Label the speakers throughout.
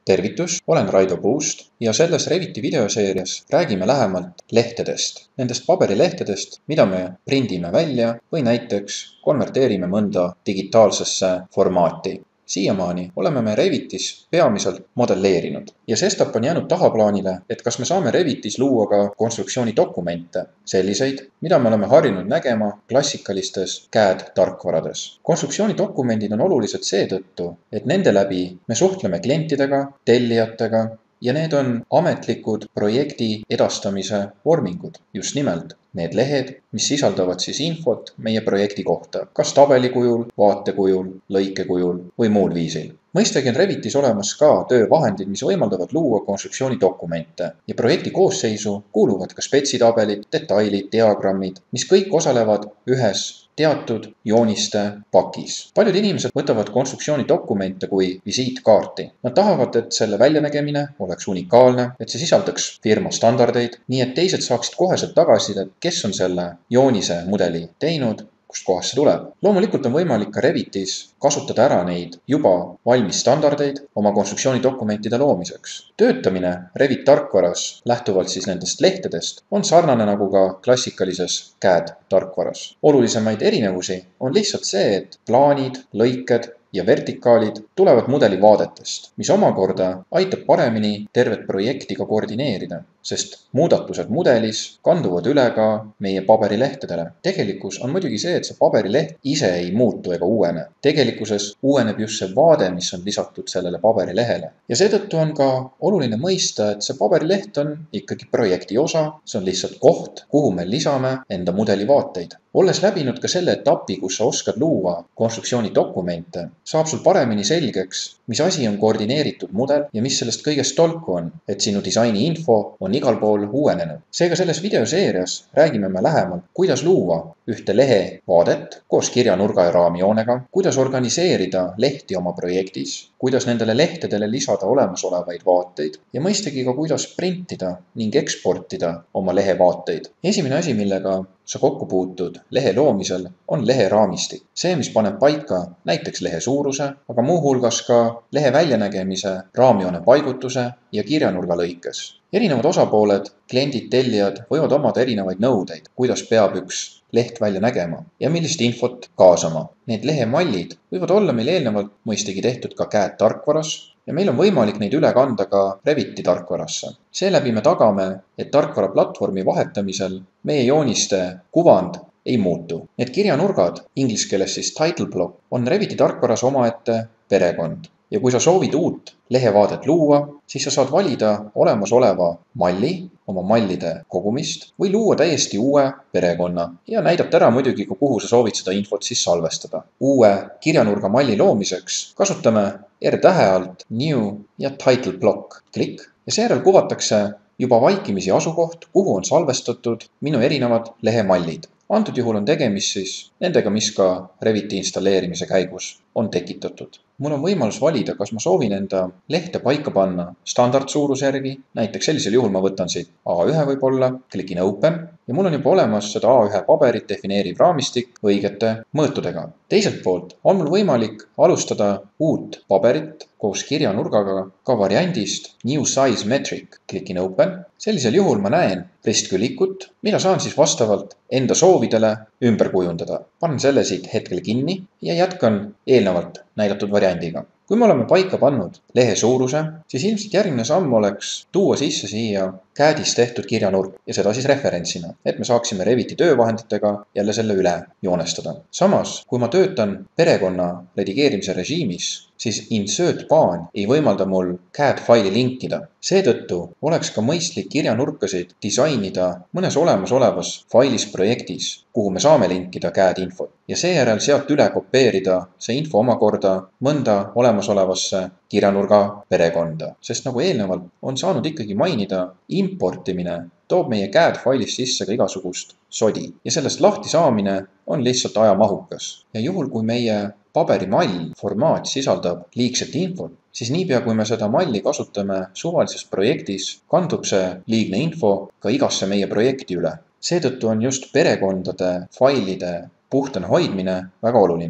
Speaker 1: tervitus, olen Raido Puust ja selles Reviti videoseerias räägime lähemalt lehtedest. Nendest paberilehtedest, mida me prindime välja või näiteks konverteerime mõnda digitaalsesse formaati. Siiamaani oleme me Revitis peamiselt modelleerinud ja sestap on jäänud tahaplaanile, et kas me saame Revitis luua ka konstruktsioonidokumente, selliseid, mida me oleme harjunud nägema klassikalistes CAD-tarkvarades. Konstruktsioonidokumendid on olulised seetõttu, et nende läbi me suhtleme klientidega, tellijatega ja need on ametlikud projekti edastamise vormingud, just nimelt need lehed, mis sisaldavad siis infot meie projekti kohta, kas tabeli kujul, vaate kujul, lõike kujul või muul viisil. Mõistagi on Revitis olemas ka töövahendid, mis võimaldavad luua konstruktsioonidokumente ja projekti koosseisu kuuluvad ka spetsitabelid, detailid, diagrammid, mis kõik osalevad ühes teatud jooniste pakis. Paljud inimesed võtavad konstruktsioonidokumente kui visiitkaarti. Nad tahavad, et selle väljanägemine oleks unikaalne, et see sisaldaks firma standardeid, nii et teised saaksid koheselt tagasisidet, kes on selle joonise mudeli teinud, kust kohast see tuleb. Loomulikult on võimalik ka Revitis kasutada ära neid juba valmis standardeid oma konstruktsioonidokumentide loomiseks. Töötamine Revit tarkvaras lähtuvalt siis nendest lehtedest on sarnane nagu ka klassikalises CAD tarkvaras. Olulisemaid erinevusi on lihtsalt see, et plaanid, lõiked ja vertikaalid tulevad mudeli vaadetest, mis omakorda aitab paremini tervet projekti ka koordineerida, sest muudatused mudelis kanduvad üle ka meie paberilehtedele. Tegelikkus on muidugi see, et see paberileht ise ei muutu ega uuene. Tegelikkuses uueneb just see vaade, mis on lisatud sellele paberilehele. Ja seetõttu on ka oluline mõista, et see paberileht on ikkagi projekti osa, see on lihtsalt koht, kuhu me lisame enda mudeli vaateid. Olles läbinud ka selle etapi, kus sa oskad luua konstruktsioonidokumente, saab sul paremini selgeks, mis asi on koordineeritud mudel ja mis sellest kõigest tolku on, et sinu disaini info on igal pool uuenenud. Seega selles videoseerias räägime me lähemalt, kuidas luua ühte lehe vaadet koos kirjanurga ja raamjoonega, kuidas organiseerida lehti oma projektis, kuidas nendele lehtedele lisada olemasolevaid vaateid ja mõistagi ka kuidas printida ning eksportida oma lehe vaateid. Esimene asi, millega sa kokku puutud lehe loomisel, on lehe raamistik. See, mis paneb paika näiteks lehe suuruse, aga muu hulgas ka lehe väljanägemise, raamjoone paigutuse ja kirjanurga lõikes. Erinevad osapooled, kliendid, tellijad võivad omada erinevaid nõudeid, kuidas peab üks leht välja nägema ja millist infot kaasama. Need lehemallid võivad olla meil eelnevalt mõistagi tehtud ka CAD tarkvaras ja meil on võimalik neid üle kanda ka Reviti tarkvarasse. Seeläbi me tagame, et tarkvara platvormi vahetamisel meie jooniste kuvand ei muutu. Need kirjanurgad, inglise keeles siis title block, on Reviti tarkvaras omaette perekond. Ja kui sa soovid uut lehevaadet luua, siis sa saad valida olemasoleva malli, oma mallide kogumist või luua täiesti uue perekonna ja näidata ära muidugi, kuhu sa soovid seda infot siis salvestada. Uue kirjanurga malli loomiseks kasutame R-tähe alt New ja Title Block. Klikk ja seejärel kuvatakse juba vaikimisi asukoht, kuhu on salvestatud minu erinevad lehemallid. Antud juhul on tegemist siis nendega, mis ka Reviti installeerimise käigus on tekitatud. Mul on võimalus valida, kas ma soovin enda lehte paika panna standardsuuruse järgi, näiteks sellisel juhul ma võtan siit A1 võib-olla, klikin Open ja mul on juba olemas seda A1 paberit defineeriv raamistik õigete mõõtudega. Teiselt poolt on mul võimalik alustada uut paberit koos kirjanurgaga ka variandist New Size Metric. Klikin Open. Sellisel juhul ma näen ristkülikut, mida saan siis vastavalt enda soovidele ümber kujundada. Panen selle siit hetkel kinni ja jätkan eelnevalt näidatud variandiga. Kui me oleme paika pannud lehe suuruse, siis ilmselt järgmine samm oleks tuua sisse siia CAD-is tehtud kirjanurk ja seda siis referentsina, et me saaksime Reviti töövahenditega jälle selle üle joonestada. Samas, kui ma töötan perekonna redigeerimise režiimis, siis insert baan ei võimalda mul CAD-faili linkida. Seetõttu oleks ka mõistlik kirjanurkasid disainida mõnes olemasolevas failis projektis, kuhu me saame linkida CAD-infot ja seejärel sealt üle kopeerida see info omakorda mõnda olemasolevasse kirjanurga perekonda. Sest nagu eelnevalt on saanud ikkagi mainida, importimine toob meie CAD-failis sisse ka igasugust sodi ja sellest lahti saamine on lihtsalt ajamahukas. Ja juhul, kui meie paberimall formaat sisaldab liigset infot, siis niipea kui me seda malli kasutame suvalises projektis, kandub see liigne info ka igasse meie projekti üle. Seetõttu on just perekondade failide puhtana hoidmine väga oluline.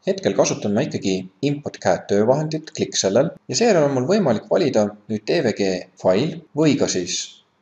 Speaker 1: hetkel kasutan ma ikkagi import CAD töövahendit, klikk sellel ja seejärel on mul võimalik valida nüüd DVG fail või ka siis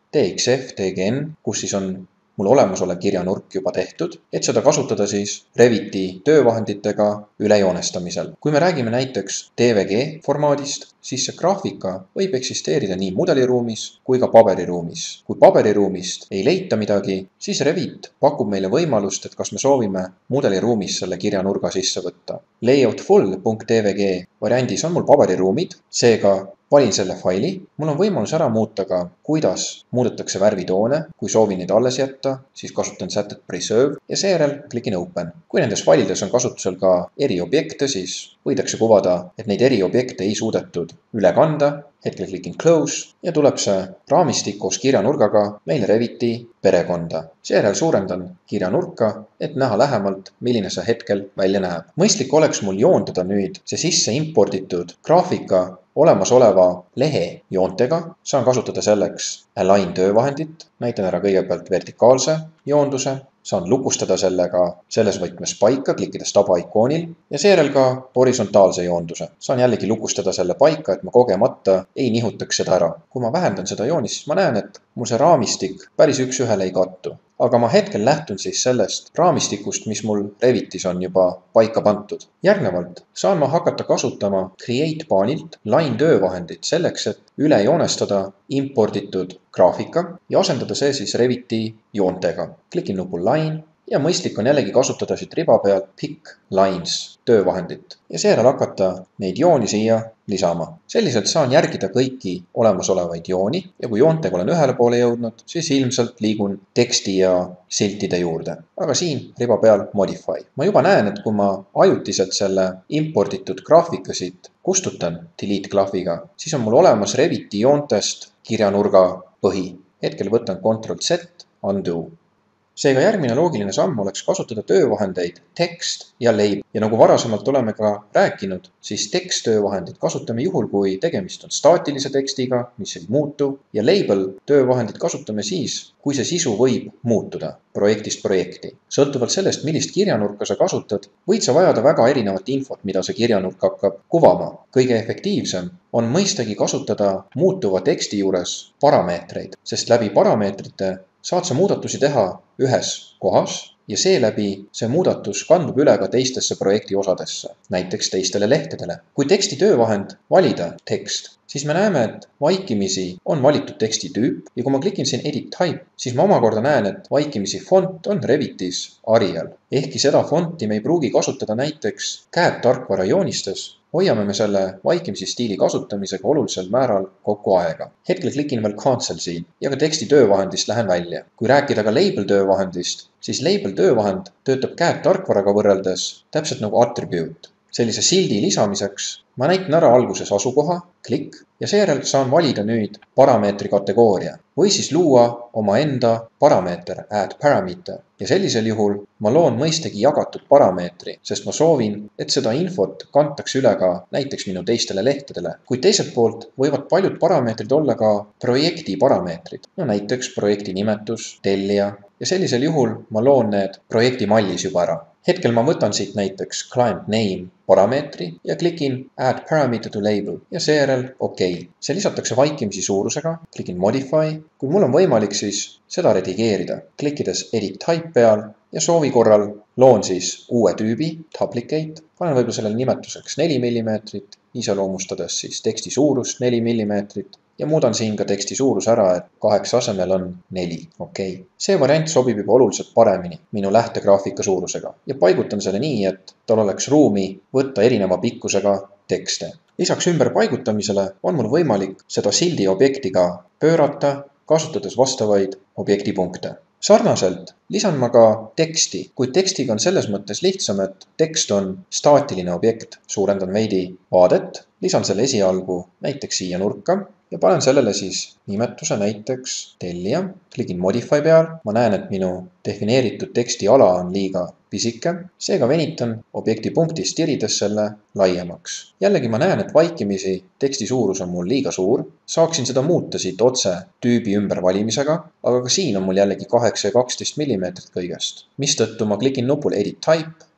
Speaker 1: DXF, DGN, kus siis on mul olemasolev kirjanurk juba tehtud, et seda kasutada siis Reviti töövahenditega ülejoonestamisel. Kui me räägime näiteks DVG formaadist, siis see graafika võib eksisteerida nii mudeliruumis kui ka paberiruumis. Kui paberiruumist ei leita midagi, siis Revit pakub meile võimalust, et kas me soovime mudeliruumis selle kirjanurga sisse võtta. Layoutfull.dvg variandis on mul paberiruumid, seega valin selle faili, mul on võimalus ära muuta ka, kuidas muudetakse värvitoone, kui soovin neid alles jätta, siis kasutan sätet Preserve ja seejärel klikin Open. Kui nendes failides on kasutusel ka eri objekte, siis võidakse kuvada, et neid eri objekte ei suudetud üle kanda, hetkel klikin Close ja tuleb see raamistik koos kirjanurgaga meile Reviti perekonda. Seejärel suurendan kirjanurka, et näha lähemalt, milline see hetkel välja näeb. Mõistlik oleks mul joondada nüüd see sisse imporditud graafika olemasoleva lehe joontega. Saan kasutada selleks Align töövahendit, näitan ära kõigepealt vertikaalse joonduse, saan lukustada sellega selles võtmes paika, klikkides taba ikoonil ja seejärel ka horisontaalse joonduse. Saan jällegi lukustada selle paika, et ma kogemata ei nihutaks seda ära. Kui ma vähendan seda joonist, siis ma näen, et mul see raamistik päris üks-ühele ei kattu. Aga ma hetkel lähtun siis sellest raamistikust, mis mul Revitis on juba paika pantud. Järgnevalt saan ma hakata kasutama Create paanilt Line töövahendit selleks, et üle joonestada imporditud graafika ja asendada see siis Reviti joontega. Klikin nupul Line ja mõistlik on jällegi kasutada siit riba pealt Pick Lines töövahendit ja seejärel hakata neid jooni siia lisama. Selliselt saan järgida kõiki olemasolevaid jooni ja kui joontega olen ühele poole jõudnud, siis ilmselt liigun teksti ja siltide juurde. Aga siin riba peal Modify. Ma juba näen, et kui ma ajutiselt selle imporditud graafika siit kustutan Delete klahviga, siis on mul olemas Reviti joontest kirjanurga põhi. Hetkel võtan Ctrl-Z, Undo. Seega järgmine loogiline samm oleks kasutada töövahendeid Text ja Label. Ja nagu varasemalt oleme ka rääkinud, siis Text töövahendit kasutame juhul, kui tegemist on staatilise tekstiga, mis ei muutu, ja Label töövahendit kasutame siis, kui see sisu võib muutuda projektist projekti. Sõltuvalt sellest, millist kirjanurka sa kasutad, võid sa vajada väga erinevat infot, mida see kirjanurk hakkab kuvama. Kõige efektiivsem on mõistagi kasutada muutuva teksti juures parameetreid, sest läbi parameetrite saad sa muudatusi teha ühes kohas ja seeläbi see muudatus kandub üle ka teistesse projekti osadesse, näiteks teistele lehtedele. Kui teksti töövahend valida tekst, siis me näeme, et vaikimisi on valitud teksti tüüp ja kui ma klikin siin Edit Type, siis ma omakorda näen, et vaikimisi font on Revitis Arial. Ehkki seda fonti me ei pruugi kasutada näiteks CAD tarkvara joonistes, hoiame me selle vaikimisi stiili kasutamisega olulisel määral kokku aega. Hetkel klikin veel Cancel siin ja ka teksti töövahendist lähen välja. Kui rääkida ka Label töövahendist, siis Label töövahend töötab CAD tarkvaraga võrreldes täpselt nagu Attribute. Sellise sildi lisamiseks ma näitan ära alguses asukoha, klikk ja seejärel saan valida nüüd parameetri kategooria või siis luua oma enda parameeter, add parameter. Ja sellisel juhul ma loon mõistagi jagatud parameetri, sest ma soovin, et seda infot kantakse üle ka näiteks minu teistele lehtedele. Kuid teiselt poolt võivad paljud parameetrid olla ka projekti parameetrid, no näiteks projekti nimetus, tellija ja sellisel juhul ma loon need projekti mallis juba ära. Hetkel ma võtan siit näiteks client name parameetri ja klikin add parameter to label ja seejärel OK. See lisatakse vaikimisi suurusega, klikin modify, kui mul on võimalik siis seda redigeerida, klikkides edit type peal ja soovi korral loon siis uue tüübi, duplicate, panen võib-olla sellele nimetuseks 4 mm, iseloomustades siis teksti suurust 4 mm ja muudan siin ka teksti suurus ära, et 8 asemel on 4. OK. See variant sobib juba oluliselt paremini minu lähtegraafika suurusega ja paigutan selle nii, et tal oleks ruumi võtta erineva pikkusega tekste. Lisaks ümberpaigutamisele on mul võimalik seda sildi objektiga pöörata, kasutades vastavaid objektipunkte. Sarnaselt lisan ma ka teksti, kuid tekstiga on selles mõttes lihtsam, et tekst on staatiline objekt. Suurendan veidi vaadet, lisan selle esialgu näiteks siia nurka ja panen sellele siis nimetuse näiteks tellija. Klikin modify peal, ma näen, et minu defineeritud teksti ala on liiga pisike, seega venitan objekti punktist tirides selle laiemaks. Jällegi ma näen, et vaikimisi teksti suurus on mul liiga suur, saaksin seda muuta siit otse tüübi ümbervalimisega, aga ka siin on mul jällegi 8 ja 12 mm kõigest. Mistõttu ma klikin nupul edit type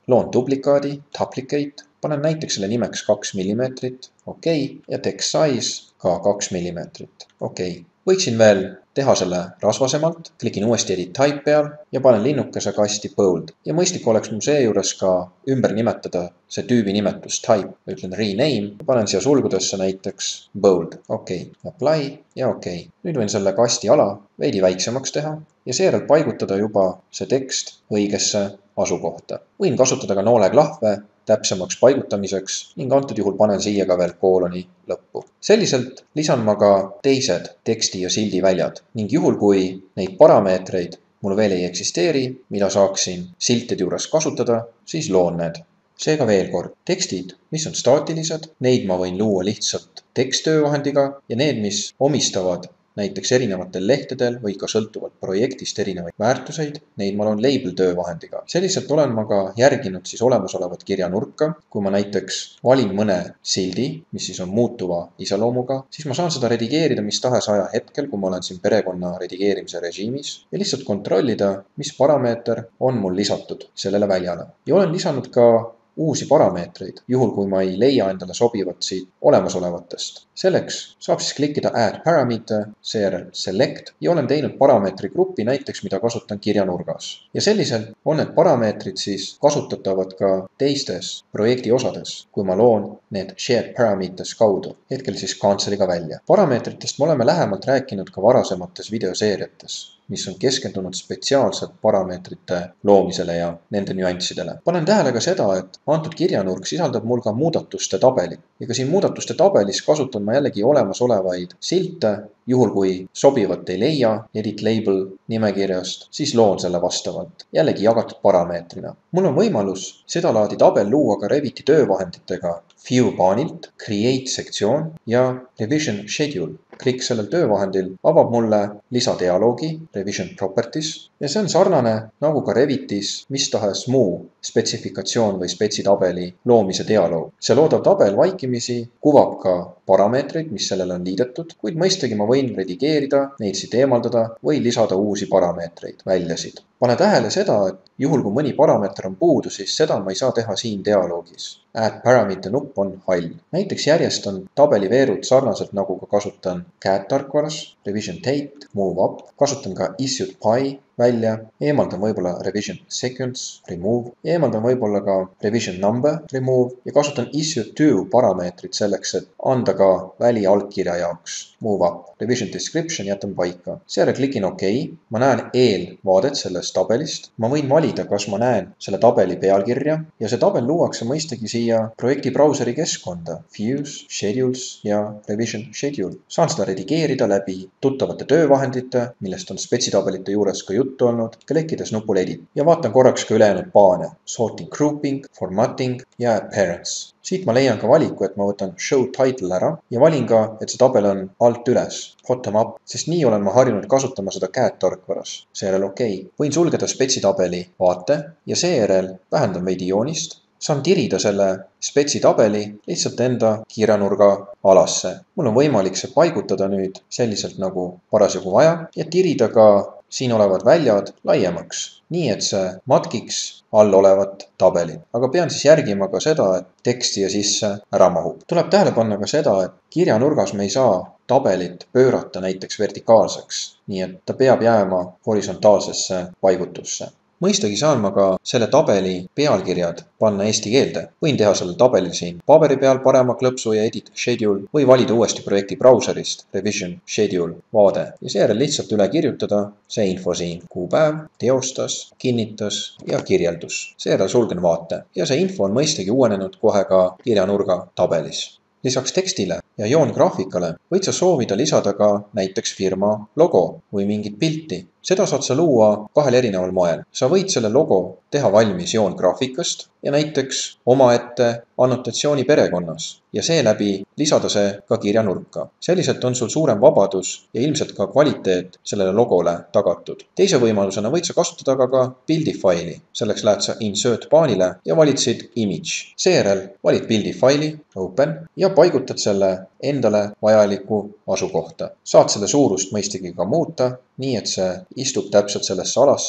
Speaker 1: loon duplikaadi, duplicate, panen näiteks selle nimeks 2 mm, okei, ja text size ka 2 mm, okei. Võiksin veel teha selle rasvasemalt, klikin uuesti edit type peal ja panen linnukese kasti bold. Ja mõistlik oleks mul seejuures ka ümber nimetada see tüübi nimetus type, ütlen rename ja panen siia sulgudesse näiteks bold, okei, apply ja okei. Nüüd võin selle kasti ala veidi väiksemaks teha ja seejärel paigutada juba see tekst õigesse asukohta. Võin kasutada ka nooleklahve täpsemaks paigutamiseks ning antud juhul panen siia ka veel kooloni lõppu. Selliselt lisan ma ka teised teksti ja sildi väljad ning juhul, kui neid parameetreid mul veel ei eksisteeri, mida saaksin siltide juures kasutada, siis loon need. Seega veel kord, tekstid, mis on staatilised, neid ma võin luua lihtsalt teksttöövahendiga ja need, mis omistavad näiteks erinevatel lehtedel või ka sõltuvalt projektist erinevaid väärtuseid, neid ma loon label töövahendiga. Selliselt olen ma ka järginud siis olemasolevat kirjanurka. Kui ma näiteks valin mõne sildi, mis siis on muutuva iseloomuga, siis ma saan seda redigeerida mis tahes ajahetkel, kui ma olen siin perekonna redigeerimise režiimis ja lihtsalt kontrollida, mis parameeter on mul lisatud sellele väljale. Ja olen lisanud ka uusi parameetreid, juhul kui ma ei leia endale sobivat siit olemasolevatest. Selleks saab siis klikkida Add Parameter, seejärel Select ja olen teinud parameetri gruppi näiteks, mida kasutan kirjanurgas. Ja selliselt on need parameetrid siis kasutatavad ka teistes projekti osades, kui ma loon need Shared Parameters kaudu, hetkel siis Canceliga välja. Parameetritest me oleme lähemalt rääkinud ka varasemates videoseeriates, mis on keskendunud spetsiaalselt parameetrite loomisele ja nende nüanssidele. Panen tähele ka seda, et antud kirjanurk sisaldab mul ka muudatuste tabelit ja ka siin muudatuste tabelis kasutan ma jällegi olemasolevaid silte, juhul kui sobivat ei leia edit label nimekirjast, siis loon selle vastavalt, jällegi jagatud parameetrina. Mul on võimalus sedalaadi tabel luua ka Reviti töövahenditega View paanilt, Create sektsioon ja Revision Schedule. Klikk sellel töövahendil avab mulle lisadialoogi, Revision Properties, ja see on sarnane nagu ka Revitis mis tahes muu spetsifikatsioon või spetsitabeli loomise dialoog. See loodav tabel vaikimisi kuvab ka parameetreid, mis sellele on liidetud, kuid mõistagi ma võin redigeerida, neid siit eemaldada või lisada uusi parameetreid, väljasid. Pane tähele seda, et juhul kui mõni parameeter on puudu, siis seda ma ei saa teha siin dialoogis. Add Parameter nupp on hall. Näiteks järjestan tabeliveerud sarnaselt nagu ka kasutan CAD tarkvaras, Revision Date, Move Up, kasutan ka Issued By välja, eemaldan võib-olla Revision Seconds, Remove, ja eemaldan võib-olla ka Revision Number, Remove ja kasutan Issued To parameetrit selleks, et anda ka väli allkirja jaoks, Move Up. Revision Description jätan paika. Seejärel klikin OK, ma näen eelvaadet sellest tabelist. Ma võin valida, kas ma näen selle tabeli pealkirja ja see tabel luuakse mõistagi siia projekti brauseri keskkonda, Views, Schedules ja Revision Schedule. Saan seda redigeerida läbi tuttavate töövahendite, millest on spetsitabelite juures ka juttu olnud, klikkides nupul Edit ja vaatan korraks ka ülejäänud paane, Sorting Grouping, Formatting ja Appearance. Siit ma leian ka valiku, et ma võtan Show Title ära ja valin ka, et see tabel on alt üles, bottom up, sest nii olen ma harjunud kasutama seda CAD tarkvaras. Seejärel OK. Võin sulgeda spetsitabeli vaate ja seejärel vähendan veidi joonist. Saan tirida selle spetsitabeli lihtsalt enda kirjanurga alasse. Mul on võimalik see paigutada nüüd selliselt nagu parasjagu vaja ja tirida ka siin olevad väljad laiemaks, nii et see matkiks all olevat tabelit. Aga pean siis järgima ka seda, et tekst siia sisse ära mahub. Tuleb tähele panna ka seda, et kirjanurgas me ei saa tabelit pöörata näiteks vertikaalseks, nii et ta peab jääma horisontaalsesse paigutusse. Mõistagi saan ma ka selle tabeli pealkirjad panna eesti keelde. Võin teha selle tabeli siin paberi peal parema klõpsu ja edit schedule või valida uuesti projekti brauserist Revision Schedule vaade ja seejärel lihtsalt üle kirjutada see info siin. Kuupäev, teostas, kinnitas ja kirjeldus. Seejärel sulgen vaate ja see info on mõistagi uuenenud kohe ka kirjanurga tabelis. Lisaks tekstile ja joongraafikale võid sa soovida lisada ka näiteks firma logo või mingit pilti. Seda saad sa luua kahel erineval moel. Sa võid selle logo teha valmis joongraafikast ja näiteks omaette annotatsiooni perekonnas ja seeläbi lisada see ka kirjanurka. Selliselt on sul suurem vabadus ja ilmselt ka kvaliteet sellele logole tagatud. Teise võimalusena võid sa kasutada ka pildifaili. Selleks lähed sa Insert paanile ja valitsid Image. Seejärel valid pildifaili, Open ja paigutad selle endale vajaliku asukohta. Saad selle suurust mõistagi ka muuta, nii et see istub täpselt sellesse alasse,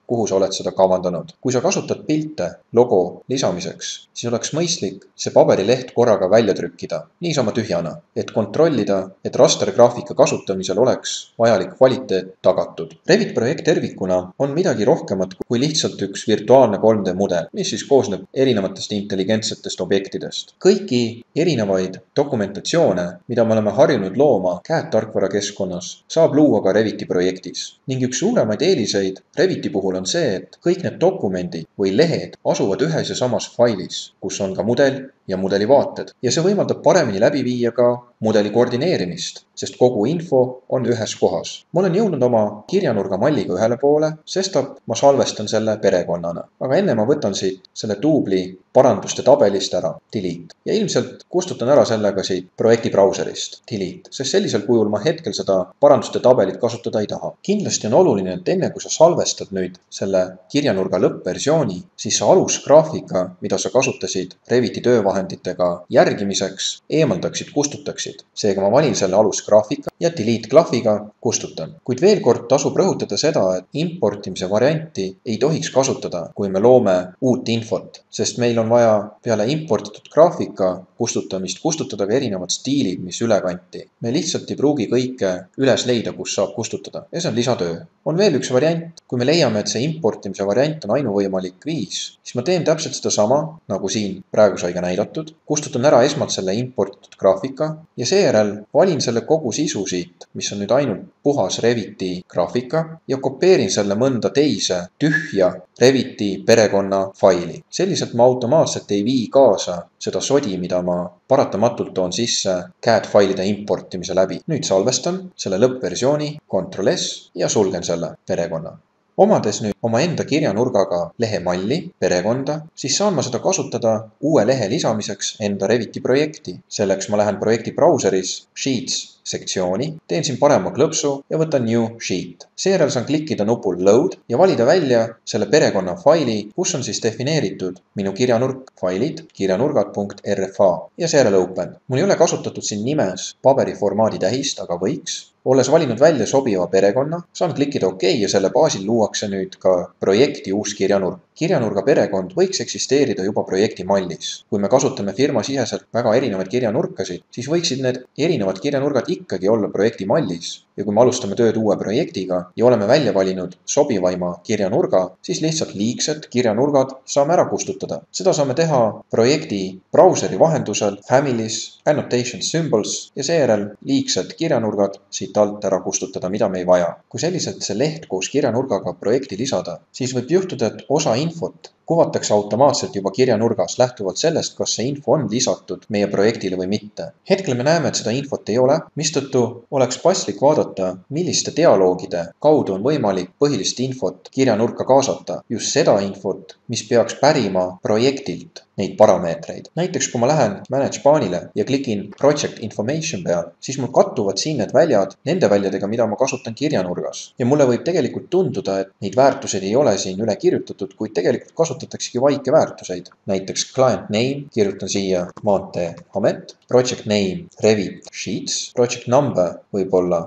Speaker 1: kuhu sa oled seda kavandanud. Kui sa kasutad pilte logo lisamiseks, siis oleks mõistlik see paberileht korraga välja trükkida, niisama tühjana, et kontrollida, et rastergraafika kasutamisel oleks vajalik kvaliteet tagatud. Revit projekt tervikuna on midagi rohkemat kui lihtsalt üks virtuaalne 3D mudel, mis siis koosneb erinevatest intelligentsetest objektidest. Kõiki erinevaid dokumentatsioone, mida me oleme harjunud looma CAD tarkvarakeskkonnas, saab luua ka Reviti projektis. Ning üks suuremaid eeliseid Reviti puhul on see, et kõik need dokumendid või lehed asuvad ühes ja samas failis, kus on ka mudel ja mudeli vaated. Ja see võimaldab paremini läbi viia ka mudeli koordineerimist, sest kogu info on ühes kohas. Ma olen jõudnud oma kirjanurga malliga ühele poole, sest ma salvestan selle perekonnana. Aga enne ma võtan siit selle duubli paranduste tabelist ära, delete. Ja ilmselt kustutan ära sellega siit projekti brauserist, delete, sest sellisel kujul ma hetkel seda paranduste tabelit kasutada ei taha. Kindlasti on oluline, et enne kui sa salvestad nüüd selle kirjanurga lõppversiooni, siis sa alusgraafika, mida sa kasutasid Reviti töövahenditega järgimiseks, eemaldaksid, kustutaksid. Seega ma valin selle alusgraafika ja delete klahviga kustutan. Kuid veel kord tasub rõhutada seda, et importimise varianti ei tohiks kasutada, kui me loome uut infot, sest meil on vaja peale importitud graafika kustutamist kustutada ka erinevad stiilid, mis ülekanti. Me lihtsalt ei pruugi kõike üles leida, kus saab kustutada ja see on lisatöö. On veel üks variant, kui me leiame, et see importimise variant on ainuvõimalik viis, siis ma teen täpselt seda sama, nagu siin praegu sai ka näidatud. Kustutan ära esmalt selle importitud graafika ja seejärel valin selle kogu sisu siit, mis on nüüd ainult puhas Reviti graafika ja kopeerin selle mõnda teise tühja Reviti perekonna faili. Selliselt ma automaatselt ei vii kaasa seda sodi, mida ma paratamatult toon sisse CAD-failide importimise läbi. Nüüd salvestan selle lõppversiooni, Ctrl S ja sulgen selle perekonna. Omades nüüd omaenda kirjanurgaga lehe malli, perekonda, siis saan ma seda kasutada uue lehe lisamiseks enda Reviti projekti. Selleks ma lähen projekti brauseris Sheets sektsiooni, teen siin parema klõpsu ja võtan New Sheet. Seejärel saan klikkida nupul Load ja valida välja selle perekonna faili, kus on siis defineeritud minu kirjanurk, failid, kirjanurgad.rfa ja seejärel Open. Mul ei ole kasutatud siin nimes paberiformaadi tähist, aga võiks. Olles valinud välja sobiva perekonna, saan klikkida OK ja selle baasil luuakse nüüd ka projekti uus kirjanurk. Kirjanurga perekond võiks eksisteerida juba projekti mallis. Kui me kasutame firmasiseselt väga erinevaid kirjanurkasid, siis võiksid need erinevad kirjanurgad ikkagi olla projekti mallis. Ja kui me alustame tööd uue projektiga ja oleme välja valinud sobivaima kirjanurga, siis lihtsalt liigsed kirjanurgad saame ära kustutada. Seda saame teha projekti brauseri vahendusel, Families, Annotation Symbols ja seejärel liigsed kirjanurgad siit alt ära kustutada, mida me ei vaja. Kui selliselt see leht koos kirjanurgaga projekti lisada, siis võib juhtuda, et osa infot kuvatakse automaatselt juba kirjanurgas lähtuvalt sellest, kas see info on lisatud meie projektile või mitte. Hetkel me näeme, et seda infot ei ole, mistõttu oleks paslik vaadata, milliste dialoogide kaudu on võimalik põhilist infot kirjanurka kaasata. Just seda infot, mis peaks pärima projektilt neid parameetreid. Näiteks kui ma lähen Manage paanile ja klikin Project Information peal, siis mul kattuvad siin need väljad nende väljadega, mida ma kasutan kirjanurgas. Ja mulle võib tegelikult tunduda, et neid väärtuseid ei ole siin üle kirjutatud, kuid tegelikult kasutataksegi vaike väärtuseid. Näiteks Client Name, kirjutan siia Maantee Amet, Project Name Revit Sheets, Project Number võib olla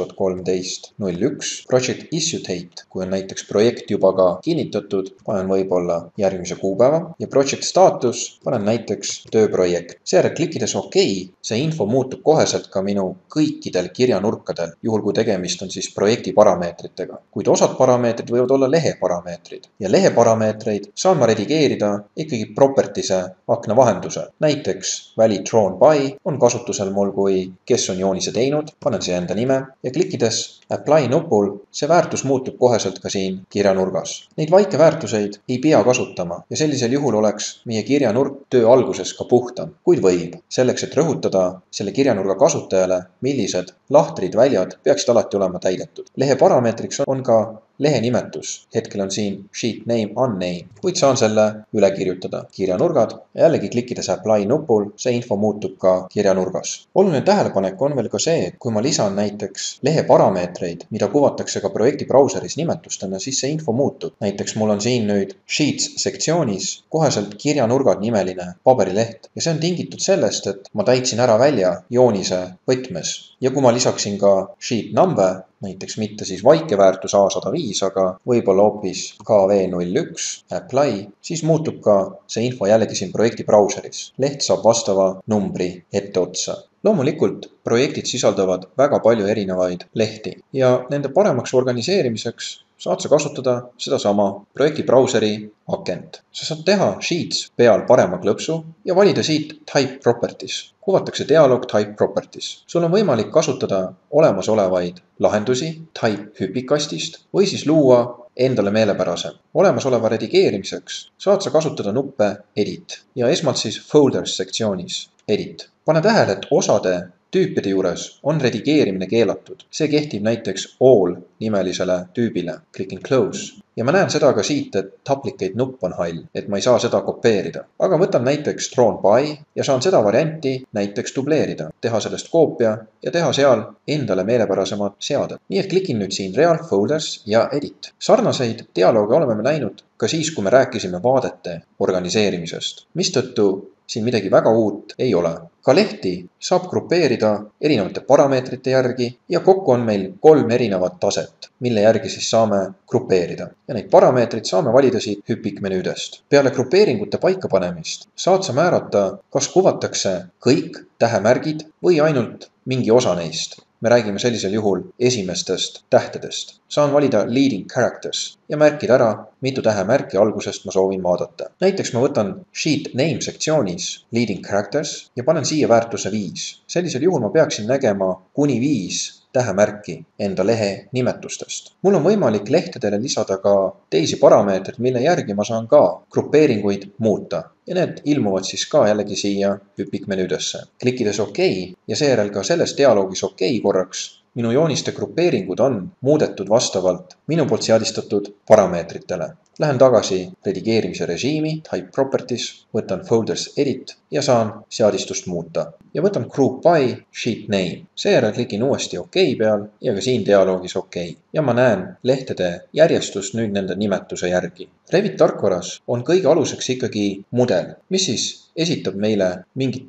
Speaker 1: 2013-01, Project Issue Date, kui on näiteks projekt juba ka kinnitatud, panen võib-olla järgmise kuupäeva ja Project Status panen näiteks tööprojekt. Seejärel klikkides OK, see info muutub koheselt ka minu kõikidel kirjanurkadel, juhul kui tegemist on siis projekti parameetritega. Kuid osad parameetrid võivad olla lehe parameetrid ja lehe parameetreid saan ma redigeerida ikkagi propertise akna vahendusel. Näiteks valid drawn by on kasutusel mul, kui kes on joonise teinud, panen siia enda nime ja klikkides Apply nupul see väärtus muutub koheselt ka siin kirjanurgas. Neid vaike väärtuseid ei pea kasutama ja sellisel juhul oleks meie kirjanurk töö alguses ka puhtam, kuid võib. Selleks, et rõhutada selle kirjanurga kasutajale, millised lahtrid väljad peaksid alati olema täidetud. Lehe parameetriks on ka lehe nimetus. Hetkel on siin sheet name unname, kuid saan selle üle kirjutada. Kirjanurgad ja jällegi klikkides Apply nupul see info muutub ka kirjanurgas. Oluline tähelepanek on veel ka see, et kui ma lisan näiteks lehe parameetreid, mida kuvatakse ka projekti brauseris nimetustena, siis see info muutub. Näiteks mul on siin nüüd Sheets sektsioonis koheselt kirjanurgad nimeline paberileht ja see on tingitud sellest, et ma täitsin ära välja joonise võtmes. Ja kui ma lisaksin ka sheet number näiteks mitte siis vaikeväärtus A105, aga võib-olla hoopis KV01 apply, siis muutub ka see info jällegi siin projekti brauseris. Leht saab vastava numbri etteotsa. Loomulikult projektid sisaldavad väga palju erinevaid lehti ja nende paremaks organiseerimiseks saad sa kasutada sedasama projekti brauseri akent. Sa saad teha Sheets peal parema klõpsu ja valida siit Type Properties. Kuvatakse dialoog Type Properties. Sul on võimalik kasutada olemasolevaid lahendusi Type hüpikastist või siis luua endale meelepärasem. Olemasoleva redigeerimiseks saad sa kasutada nuppe Edit ja esmalt siis Folders sektsioonis Edit. Pane tähele, et osade tüüpide juures on redigeerimine keelatud. See kehtib näiteks all nimelisele tüübile. Clicking close. Ja ma näen seda ka siit, et duplicate nupp on hall, et ma ei saa seda kopeerida. Aga võtan näiteks drawn by ja saan seda varianti näiteks dubleerida. Teha sellest koopia ja teha seal endale meelepärasemad seaded. Nii et klikin nüüd siin Real Folders ja Edit. Sarnaseid dialoogi oleme me näinud ka siis, kui me rääkisime vaadete organiseerimisest. Mistõttu siin midagi väga uut ei ole. Ka lehti saab grupeerida erinevate parameetrite järgi ja kokku on meil 3 erinevat taset, mille järgi siis saame grupeerida. Ja neid parameetrid saame valida siit hüpikmenüüdest. Peale grupeeringute paikapanemist saad sa määrata, kas kuvatakse kõik tähemärgid või ainult mingi osa neist. Me räägime sellisel juhul esimestest tähtedest. Saan valida leading characters ja märkida ära, mitu tähemärki algusest ma soovin vaadata. Näiteks ma võtan sheet name sektsioonis leading characters ja panen siia väärtuse 5. Sellisel juhul ma peaksin nägema kuni 5 tähemärki enda lehe nimetustest. Mul on võimalik lehtedele lisada ka teisi parameetrid, mille järgi ma saan ka grupeeringuid muuta. Ja need ilmuvad siis ka jällegi siia hüpikmenüüdesse. Klikkides OK ja seejärel ka selles dialoogis OK korraks minu jooniste grupeeringud on muudetud vastavalt minu poolt seadistatud parameetritele. Lähen tagasi redigeerimise režiimi, Type Properties, võtan Folders Edit ja saan seadistust muuta. Ja võtan Group by Sheet Name. Seejärel klikin uuesti OK peal ja ka siin dialoogis OK. Ja ma näen lehtede järjestust nüüd nende nimetuse järgi. Revit tarkvaras on kõige aluseks ikkagi mudel, mis siis esitab meile mingit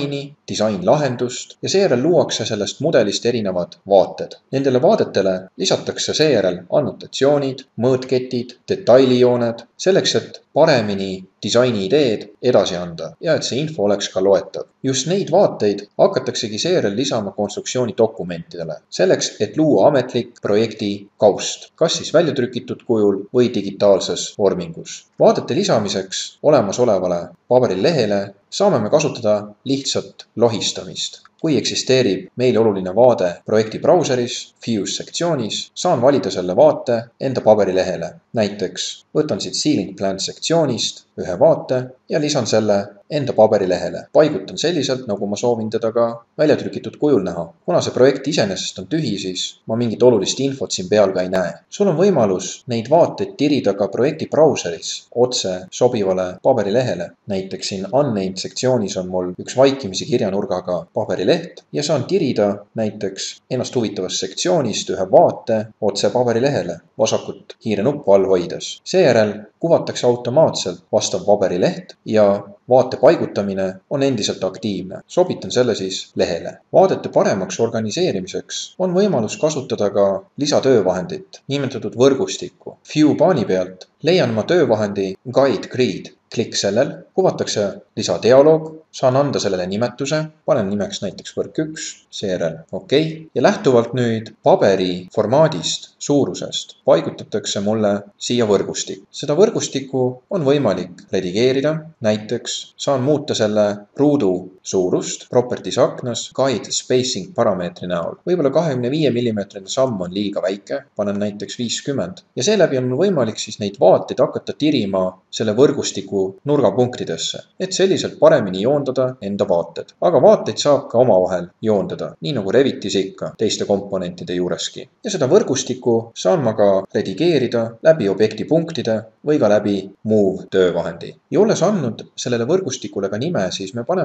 Speaker 1: disainlahendust ja seejärel luuakse sellest mudelist erinevad vaated. Nendele vaadetele lisatakse seejärel annotatsioonid, mõõtketid, detailijooned, selleks, et paremini disaini ideed edasi anda ja et see info oleks ka loetav. Just neid vaateid hakataksegi seejärel lisama konstruktsiooni dokumentidele, selleks, et luua ametlik projekti kaust, kas siis väljatrükitud kujul või digitaalses vormingus. Vaadete lisamiseks olemasolevale paberilehele saame me kasutada lihtsat lohistamist. Kui eksisteerib meile oluline vaade projekti brauseris, Views sektsioonis, saan valida selle vaate enda paberilehele. Näiteks võtan siit Ceiling Plan sektsioonist ühe vaate ja lisan selle enda paberilehele. Paigutan selliselt, nagu ma soovin teda ka väljatrükitud kujul näha. Kuna see projekt iseenesest on tühi, siis ma mingit olulist infot siin peal ka ei näe. Sul on võimalus neid vaateid tirida ka projekti brauseris otse sobivale paberilehele. Näiteks siin Unnamed sektsioonis on mul üks vaikimisi kirjanurgaga paberileht ja saan tirida näiteks ennast huvitavast sektsioonist ühe vaate otse paberilehele vasakut hiire nuppu all hoides. Seejärel kuvatakse automaatselt vastav paberileht ja vaate paigutamine on endiselt aktiivne. Sobitan selle siis lehele. Vaadete paremaks organiseerimiseks on võimalus kasutada ka lisatöövahendit, nimetatud võrgustikku. View paani pealt leian ma töövahendi Guide Grid. Klikk sellel, kuvatakse lisadialoog, saan anda sellele nimetuse, panen nimeks näiteks võrk 1, seejärel OK. Ja lähtuvalt nüüd paberi formaadist, suurusest, paigutatakse mulle siia võrgustik. Seda võrgustikku on võimalik redigeerida, näiteks saan muuta selle ruudu suurust, Properties aknas, Guide Spacing parameetri näol. Võibolla 25 mm samm on liiga väike, panen näiteks 50. Ja seeläbi on mul võimalik siis neid vaateid hakata tirima selle võrgustiku nurgapunktidesse, et selliselt paremini joondada enda vaated. Aga vaateid saab ka omavahel joondada, nii nagu Revitis ikka, teiste komponentide juureski. Ja seda võrgustikku saan ma ka redigeerida läbi objekti punktide või ka läbi Move töövahendi. Ja olles andnud sellele võrgustikule ka nime, siis me paneme paika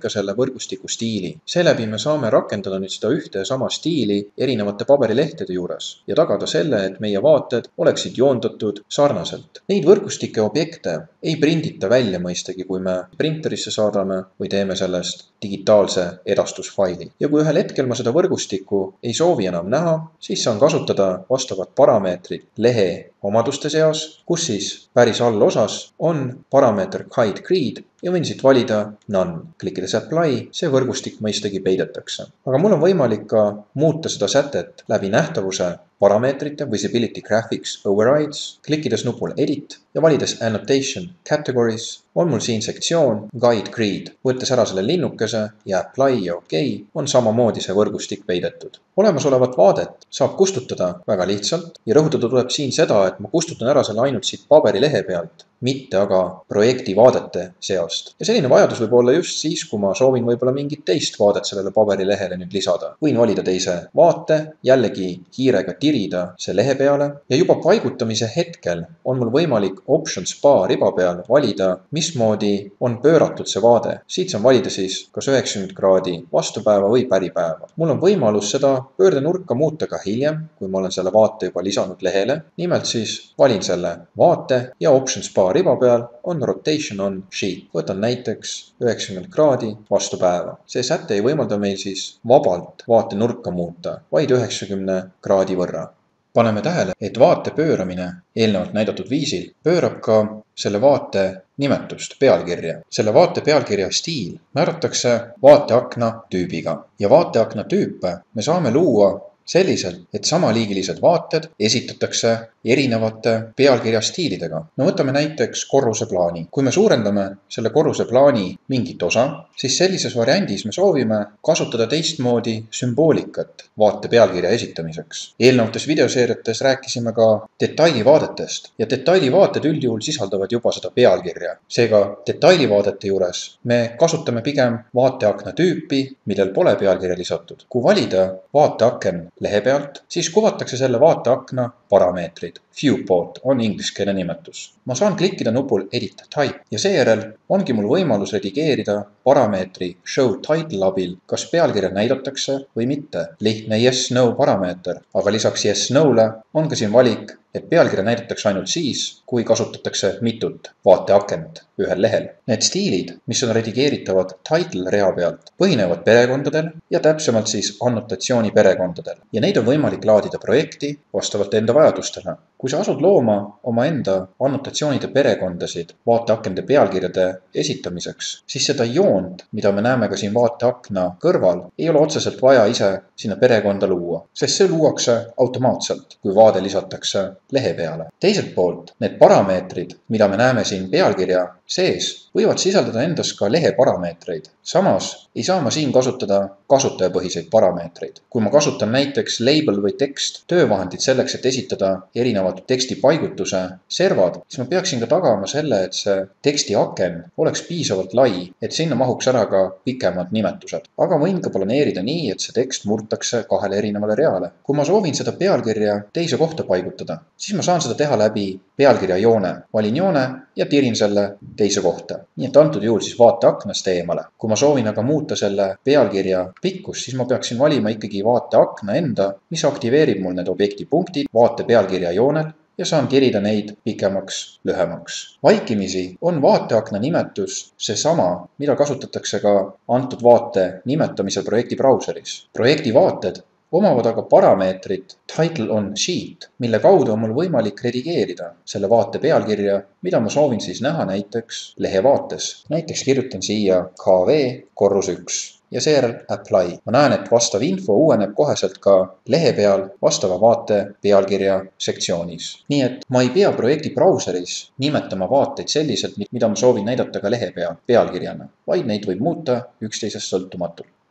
Speaker 1: ka selle võrgustiku stiili. Seeläbi me saame rakendada nüüd seda ühte ja sama stiili erinevate paberilehtede juures ja tagada selle, et meie vaated oleksid joondatud sarnaselt. Neid võrgustike objekte ei prindita välja mõistagi, kui me printerisse saadame või teeme sellest digitaalse edastusfaili. Ja kui ühel hetkel ma seda võrgustikku ei soovi enam näha, siis saan kasutada vastavat parameetrit lehe omaduste seas, kus siis päris allosas on parameeter hide grid ja võin siit valida none. Klikkides apply, see võrgustik mõistagi peidetakse. Aga mul on võimalik ka muuta seda sätet läbi nähtavuse parameetrite Visibility Graphics Overrides, klikkides nupul Edit ja valides Annotation Categories on mul siin sektsioon Guide Grid. Võttes ära selle linnukese ja Apply ja OK on samamoodi see võrgustik peidetud. Olemasolevat vaadet saab kustutada väga lihtsalt ja rõhutada tuleb siin seda, et ma kustutan ära selle ainult siit paberilehe pealt, mitte aga projekti vaadete seast. Ja selline vajadus võib olla just siis, kui ma soovin võib-olla mingit teist vaadet sellele paberilehele nüüd lisada. Võin valida teise vaate, jällegi hiirega tirida see lehe peale ja juba paigutamise hetkel on mul võimalik Options bar riba peal valida, mismoodi on pööratud see vaade. Siit saan valida siis kas 90 kraadi vastupäeva või päripäeva. Mul on võimalus seda pöördenurka muuta ka hiljem, kui ma olen selle vaate juba lisanud lehele. Nimelt siis valin selle vaate ja Options bar riba peal on Rotation on Sheet. Võtan näiteks 90 kraadi vastupäeva. See säte ei võimalda meil siis vabalt vaatenurka muuta, vaid 90 kraadi võrra. Paneme tähele, et vaate pööramine eelnevalt näidatud viisil pöörab ka selle vaate nimetust, pealkirja. Selle vaate pealkirja stiil määratakse vaateakna tüübiga ja vaateakna tüüpe me saame luua selliselt, et samaliigilised vaated esitatakse erinevate pealkirja stiilidega. No võtame näiteks korruseplaani. Kui me suurendame selle korruseplaani mingit osa, siis sellises variandis me soovime kasutada teistmoodi sümboolikat vaate pealkirja esitamiseks. Eelnevates videoseeriates rääkisime ka detailivaadetest ja detailivaated üldjuhul sisaldavad juba seda pealkirja. Seega detailivaadete juures me kasutame pigem vaateakna tüüpi, millel pole pealkirja lisatud. Kui valida vaateaken lehe pealt, siis kuvatakse selle vaateakna parameetrid. Viewport on ingliskeelne nimetus. Ma saan klikkida nupul Edit Type ja seejärel ongi mul võimalus redigeerida parameetri Show Title abil, kas pealkirja näidatakse või mitte. Lihtne yes-no parameeter, aga lisaks yes-no'le on ka siin valik, et pealkirja näidatakse ainult siis, kui kasutatakse mitut vaateakent ühel lehel. Need stiilid, mis on redigeeritavad title rea pealt, põhinevad perekondadel ja täpsemalt siis annotatsiooni perekondadel. Ja neid on võimalik laadida projekti vastavalt enda vajadustele. Kui sa asud looma oma enda annotatsioonide perekondasid vaateakende pealkirjade esitamiseks, siis seda joont, mida me näeme ka siin vaateakna kõrval, ei ole otseselt vaja ise sinna perekonda luua, sest see luuakse automaatselt, kui vaade lisatakse lehe peale. Teiselt poolt, need parameetrid, mida me näeme siin pealkirja sees, võivad sisaldada endas ka lehe parameetreid. Samas ei saa ma siin kasutada kasutajapõhiseid parameetreid. Kui ma kasutan näiteks label või tekst töövahendit selleks, et esitada erinevad teksti paigutuse servad, siis ma peaksin ka tagama selle, et see teksti aken oleks piisavalt lai, et sinna mahuks ära ka pikemad nimetused. Aga võin ka planeerida nii, et see tekst murtakse kahele erinevale reale. Kui ma soovin seda pealkirja teise kohta paigutada, siis ma saan seda teha läbi pealkirja joone. Valin joone ja tirin selle teise kohta. Nii et antud juhul siis vaateaknast eemale. Kui ma soovin aga muuta selle pealkirja pikkust, siis ma peaksin valima ikkagi vaateakna enda, mis aktiveerib mul need objekti punktid vaate pealkirja joonel ja saan tirida neid pikemaks, lühemaks. Vaikimisi on vaateakna nimetus seesama, mida kasutatakse ka antud vaate nimetamisel projekti brauseris. Projekti vaated omavad aga parameetrit Title on Sheet, mille kaudu on mul võimalik redigeerida selle vaate pealkirja, mida ma soovin siis näha näiteks lehe vaates. Näiteks kirjutan siia KV korrus 1 ja seejärel Apply. Ma näen, et vastav info uueneb koheselt ka lehe peal vastava vaate pealkirja sektsioonis. Nii et ma ei pea projekti brauseris nimetama vaateid selliselt, mida ma soovin näidata ka lehe peal pealkirjana, vaid neid võib muuta üksteisest sõltumatult.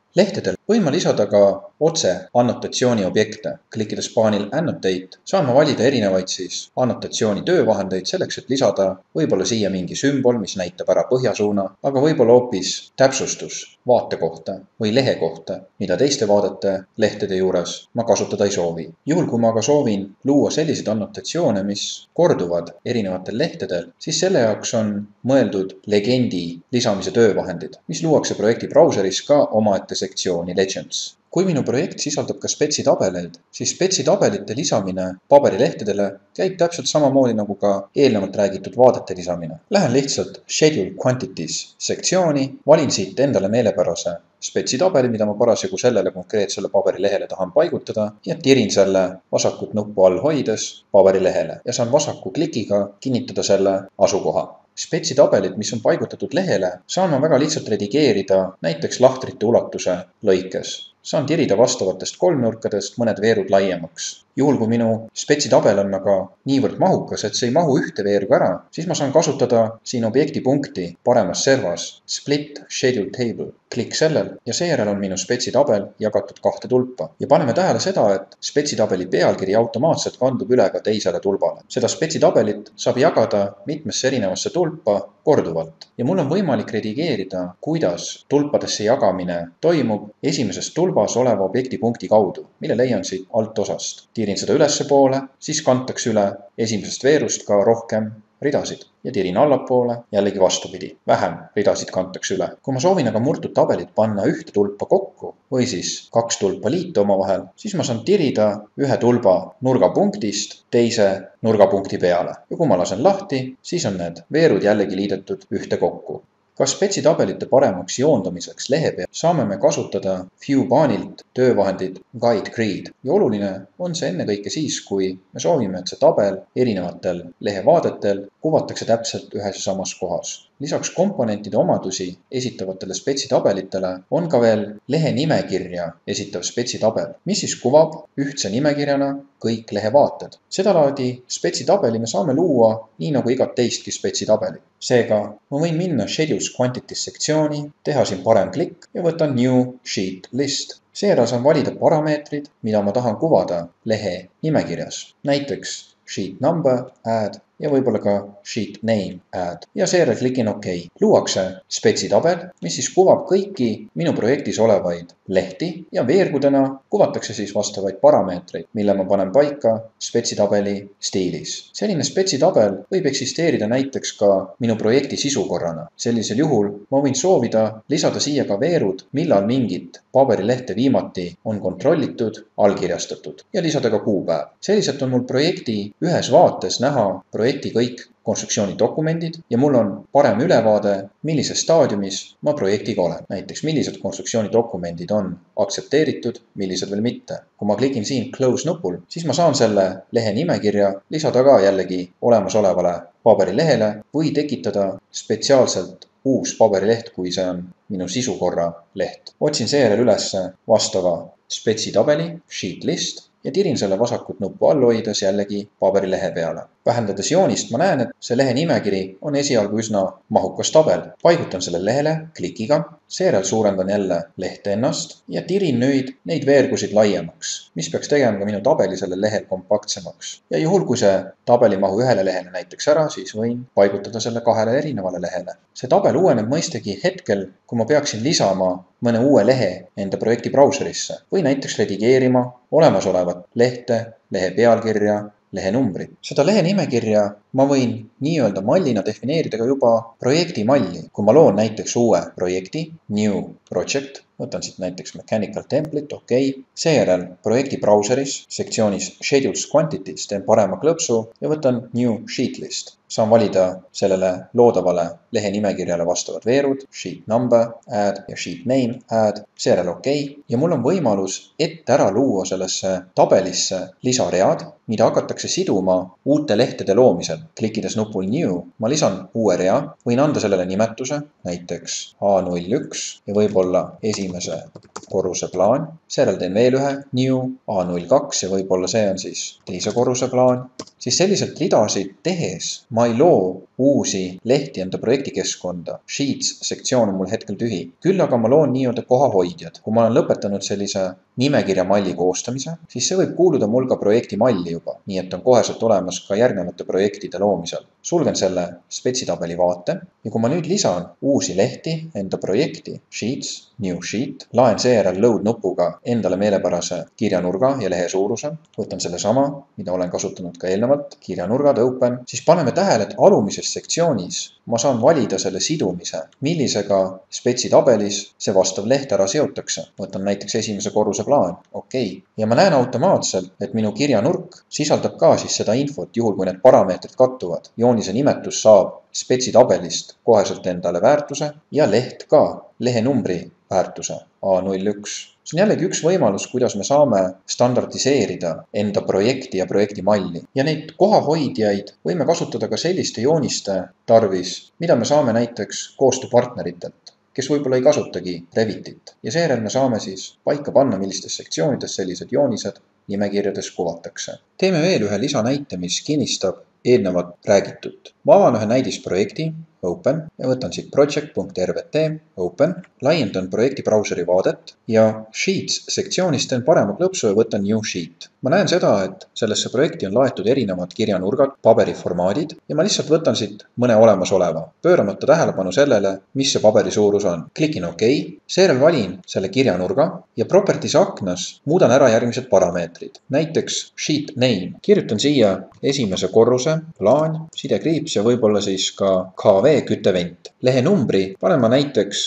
Speaker 1: Lehtedel võin ma lisada ka otse annotatsiooni objekte. Klikkides paanil Annotate saan ma valida erinevaid annotatsiooni töövahendeid selleks, et lisada võib-olla siia mingi sümbol, mis näitab ära põhjasuuna, aga võib-olla hoopis täpsustus vaate kohta või lehe kohta, mida teiste vaadete lehtede juures ma kasutada ei soovi. Juhul, kui ma aga soovin luua selliseid annotatsioone, mis korduvad erinevatel lehtedel, siis selle jaoks on mõeldud legendi lisamise töövahendid, mis luuakse projekti brauseris ka omaette sektsiooni Legends. Kui minu projekt sisaldab ka spetsitabeleid, siis spetsitabelite lisamine paberilehtedele käib täpselt samamoodi nagu ka eelnevalt räägitud vaadete lisamine. Lähen lihtsalt Schedule Quantities sektsiooni, valin siit endale meelepärase spetsitabeli, mida ma parasjagu sellele konkreetsele paberilehele tahan paigutada ja tirin selle vasakut nuppu all hoides paberilehele ja saan vasaku klikiga kinnitada selle asukoha. Spetsitabelit, mis on paigutatud lehele, saan ma väga lihtsalt redigeerida näiteks lahtrite ulatuse lõikes. Saan tirida vastavatest kolmnurkadest mõned veerud laiemaks. Juhul, kui minu spetsitabel on aga niivõrd mahukas, et see ei mahu ühte veeruga ära, siis ma saan kasutada siin objekti punkti paremas servas Split Schedule Table. Klikk sellel ja seejärel on minu spetsitabel jagatud 2 tulpa. Ja paneme tähele seda, et spetsitabeli pealkiri automaatselt kandub üle ka teisele tulbale. Seda spetsitabelit saab jagada mitmesse erinevasse tulpa korduvalt. Ja mul on võimalik redigeerida, kuidas tulpadesse jagamine toimub esimesest tulbas oleva objekti punkti kaudu, mille leian siit alt osast. Tirin seda ülesse poole, siis kantakse üle esimesest veerust ka rohkem ridasid ja tirin allapoole jällegi vastupidi. Vähem ridasid kantakse üle. Kui ma soovin aga murtud tabelit panna ühte tulpa kokku või siis 2 tulpa liita omavahel, siis ma saan tirida ühe tulba nurgapunktist teise nurgapunkti peale. Ja kui ma lasen lahti, siis on need veerud jällegi liidetud ühte kokku. Ka spetsitabelite paremaks joondamiseks lehe peal saame me kasutada View paanilt töövahendit Guide Grid. Ja oluline on see ennekõike siis, kui me soovime, et see tabel erinevatel lehevaadetel kuvatakse täpselt ühes ja samas kohas. Lisaks komponentide omadusi esitavatele spetsitabelitele on ka veel lehe nimekirja esitav spetsitabel, mis siis kuvab ühtse nimekirjana kõik lehevaated. Sedalaadi spetsitabeli me saame luua nii nagu igat teistki spetsitabeli. Seega ma võin minna Schedules Quantities sektsiooni, teha siin parem klikk ja võtan New Sheet List. Seejärel saan valida parameetrid, mida ma tahan kuvada lehe nimekirjas. Näiteks Sheet Number, Add ja võib-olla ka Sheet Name, Add. Ja seejärel klikin OK. Luuakse spetsitabel, mis siis kuvab kõiki minu projektis olevaid lehti ja veergudena kuvatakse siis vastavaid parameetreid, mille ma panen paika spetsitabeli stiilis. Selline spetsitabel võib eksisteerida näiteks ka minu projekti sisukorrana. Sellisel juhul ma võin soovida lisada siia ka veerud, millal mingit paberilehte viimati on kontrollitud, allkirjastatud ja lisada ka kuupäev. Selliselt on mul projekti ühes vaates näha projekti kõik konstruktsiooni dokumendid ja mul on parem ülevaade, millises staadiumis ma projektiga olen. Näiteks, millised konstruktsiooni dokumendid on aktsepteeritud, millised veel mitte. Kui ma klikin siin Close nupul, siis ma saan selle lehe nimekirja lisada ka jällegi olemasolevale paberilehele või tekitada spetsiaalselt uus paberileht, kui see on minu sisukorra leht. Otsin seejärel üles vastava spetsitabeli, Sheet List, ja tirin selle vasakut nuppu all hoides jällegi paberilehe peale. Vähendades joonist ma näen, et see lehe nimekiri on esialgu üsna mahukas tabel. Paigutan selle lehele klikiga, seejärel suurendan jälle lehte ennast ja tirin nüüd neid veergusid laiemaks, mis peaks tegema ka minu tabeli sellel lehel kompaktsemaks. Ja juhul, kui see tabel ei mahu ühele lehele näiteks ära, siis võin paigutada selle 2 erinevale lehele. See tabel uueneb mõistagi hetkel, kui ma peaksin lisama mõne uue lehe enda projekti brauserisse või näiteks redigeerima olemasolevat lehte, lehe pealkirja, lehe numbrit. Seda lehe nimekirja ma võin nii-öelda mallina defineerida ka juba projekti malli. Kui ma loon näiteks uue projekti, New Project, võtan siit näiteks Mechanical Template, OK. Seejärel projekti brauseris, sektsioonis Schedules Quantities teen parema klõpsu ja võtan New Sheet List. Saan valida sellele loodavale lehe nimekirjale vastavad veerud, Sheet Number, Add ja Sheet Name, Add, seejärel OK. Ja mul on võimalus ette ära luua sellesse tabelisse lisaread, mida hakatakse siduma uute lehtede loomisel. Klikkides nupul New, ma lisan uue rea, võin anda sellele nimetuse, näiteks A01 ja võib-olla esimese korruse plaan, seejärel teen veel ühe new A02 ja võib-olla see on siis teise korruse plaan, siis selliselt ridasid tehes ma ei loo uusi lehti enda projektikeskkonda. Sheets sektsioon on mul hetkel tühi. Küll aga ma loon nii-öelda kohahoidjad. Kui ma olen lõpetanud sellise nimekirja malli koostamise, siis see võib kuuluda mul ka projekti malli juba, nii et on koheselt olemas ka järgnevate projektide loomisel. Sulgen selle spetsitabeli vaate ja kui ma nüüd lisan uusi lehti enda projekti, Sheets, New Sheet, laen seejärel Load nupuga endale meelepärase kirjanurga ja lehe suuruse, võtan selle sama, mida olen kasutanud ka eelnevalt, kirjanurgad, open, siis paneme tähele, et alumises sektsioonis ma saan valida selle sidumise, millisega spetsitabelis see vastav leht ära seotakse. Võtan näiteks esimese korruse plaan, okei. Ja ma näen automaatselt, et minu kirjanurk sisaldab ka siis seda infot, juhul kui need parameetrid kattuvad. Joonise nimetus saab spetsitabelist koheselt endale väärtuse ja leht ka lehe numbri väärtuse A01. See on jällegi üks võimalus, kuidas me saame standardiseerida enda projekti ja projekti malli. Ja neid kohahoidjaid võime kasutada ka selliste jooniste tarvis, mida me saame näiteks koostööpartneritelt, kes võib-olla ei kasutagi Revitit. Ja seejärel me saame siis paika panna, millistes sektsioonides sellised joonised nimekirjades kuvatakse. Teeme veel ühe lisanäite, mis kinnistab eelnevat räägitut. Ma avan ühe näidisprojekti, open, ja võtan siit project.rvt, open, laiendan projekti brauseri vaadet ja Sheets sektsioonist teen parema klõpsu ja võtan New Sheet. Ma näen seda, et sellesse projekti on laetud erinevad kirjanurgad, paberiformaadid ja ma lihtsalt võtan siit mõne olemasoleva, pööramata tähelepanu sellele, mis see paberi suurus on. Klikin OK, seejärel valin selle kirjanurga ja Properties aknas muudan ära järgmised parameetrid. Näiteks Sheet Name. Kirjutan siia esimese korruse, plaan, sidekriips ja võib-olla siis ka KV küttevent. Lehe numbri panen ma näiteks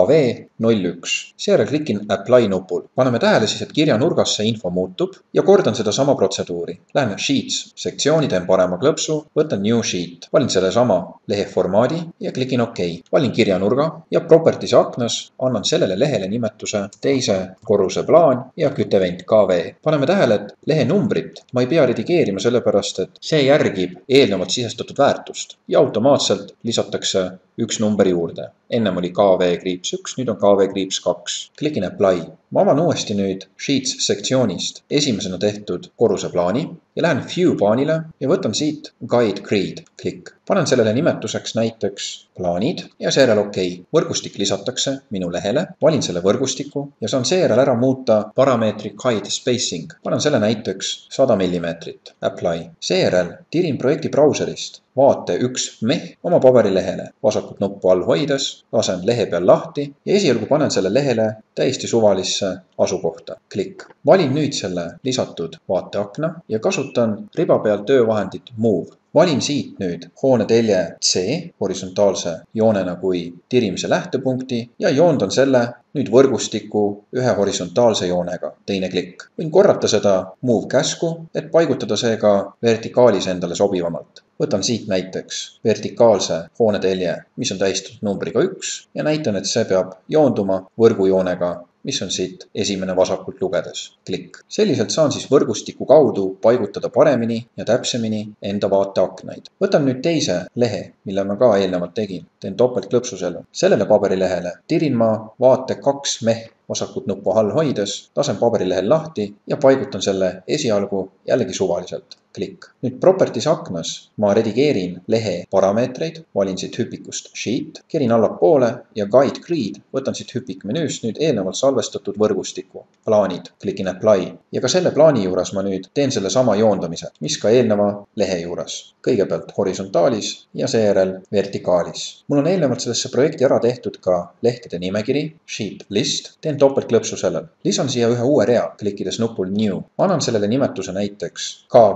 Speaker 1: KV01. Seejärel klikin Apply nupul. Paneme tähele siis, et kirjanurgas see info muutub ja kordan seda sama protseduuri. Lähen Sheets sektsiooni, teen parema klõpsu, võtan New Sheet. Valin selle sama lehe formaadi ja klikin OK. Valin kirjanurga ja Properties aknas annan sellele lehele nimetuse teise korruse plaan ja küttevent KV. Paneme tähele, et lehe numbrit ma ei pea redigeerima sellepärast, et see järgib eelnevalt sisestatud väärtust ja automaatselt lisatakse üks number juurde. Ennem oli KV-1, nüüd on KV-2. Klikin Apply. Ma avan uuesti nüüd Sheets sektsioonist esimesena tehtud korruse plaani ja lähen View plaanile ja võtan siit Guide Grid. Klikk. Panen sellele nimetuseks näiteks plaanid ja seejärel OK. Võrgustik lisatakse minu lehele, valin selle võrgustiku ja saan seejärel ära muuta parameetri Guide Spacing. Panen selle näiteks 100 mm. Apply. Seejärel tirin projekti brauserist vaate üks meh oma paberilehele. Vasakut nuppu all hoides lasen lehe peal lahti ja esialgu panen selle lehele täiesti suvalisse asukohta. Klikk. Valin nüüd selle lisatud vaateakna ja kasutan riba peal töövahendit Move. Valin siit nüüd hoonetelje C horisontaalse joonena kui tirimise lähtepunkti ja joondan selle nüüd võrgustiku ühe horisontaalse joonega. Teine klikk. Võin korrata seda Move käsku, et paigutada see ka vertikaalis endale sobivamalt. Võtan siit näiteks vertikaalse hoonetelje, mis on tähistatud numbriga 1 ja näitan, et see peab joonduma võrgujoonega, mis on siit esimene vasakult lugedes. Klikk. Selliselt saan siis võrgustiku kaudu paigutada paremini ja täpsemini enda vaateaknaid. Võtan nüüd teise lehe, mille ma ka eelnevalt tegin. Teen topeltklõpsu sellele paberilehele. Tirin ma vaate 2 meh vasakut nuppu all hoides, lasen paberilehel lahti ja paigutan selle esialgu jällegi suvaliselt. Klikk. Nüüd Properties aknas ma redigeerin lehe parameetreid, valin siit hüpikust Sheet, kerin allapoole ja Guide Grid, võtan siit hüpikmenüüst nüüd eelnevalt salvestatud võrgustiku, plaanid, klikin Apply. Ja ka selle plaani juures ma nüüd teen selle sama joondamise, mis ka eelneva lehe juures. Kõigepealt horisontaalis ja seejärel vertikaalis. Mul on eelnevalt sellesse projekti ära tehtud ka lehtede nimekiri, Sheet List, teen topeltklõpsu sellel. Lisan siia ühe uue rea, klikkides nupul New. Annan sellele nimetuse näiteks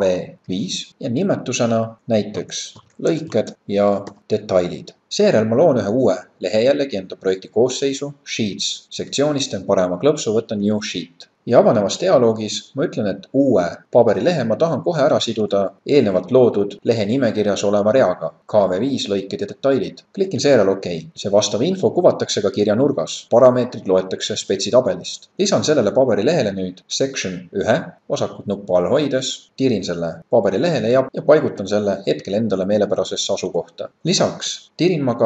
Speaker 1: KV5 ja nimetusena näiteks lõiked ja detailid. Seejärel ma loon ühe uue lehe jällegi enda projekti koosseisu, Sheets sektsioonist teen parema klõpsu, võtan New Sheet. Ja avanevas dialoogis ma ütlen, et uue paberilehe ma tahan kohe ära siduda eelnevalt loodud lehe nimekirjas oleva reaga, KV5 lõiked ja detailid. Klikin seejärel OK. See vastav info kuvatakse ka kirjanurgas. Parameetrid loetakse spetsitabelist. Lisan sellele paberilehele nüüd section 1, vasakut nuppu all hoides, tirin selle paberilehele ja paigutan selle hetkel endale meelepärasesse asukohta. Lisaks tirin ma ka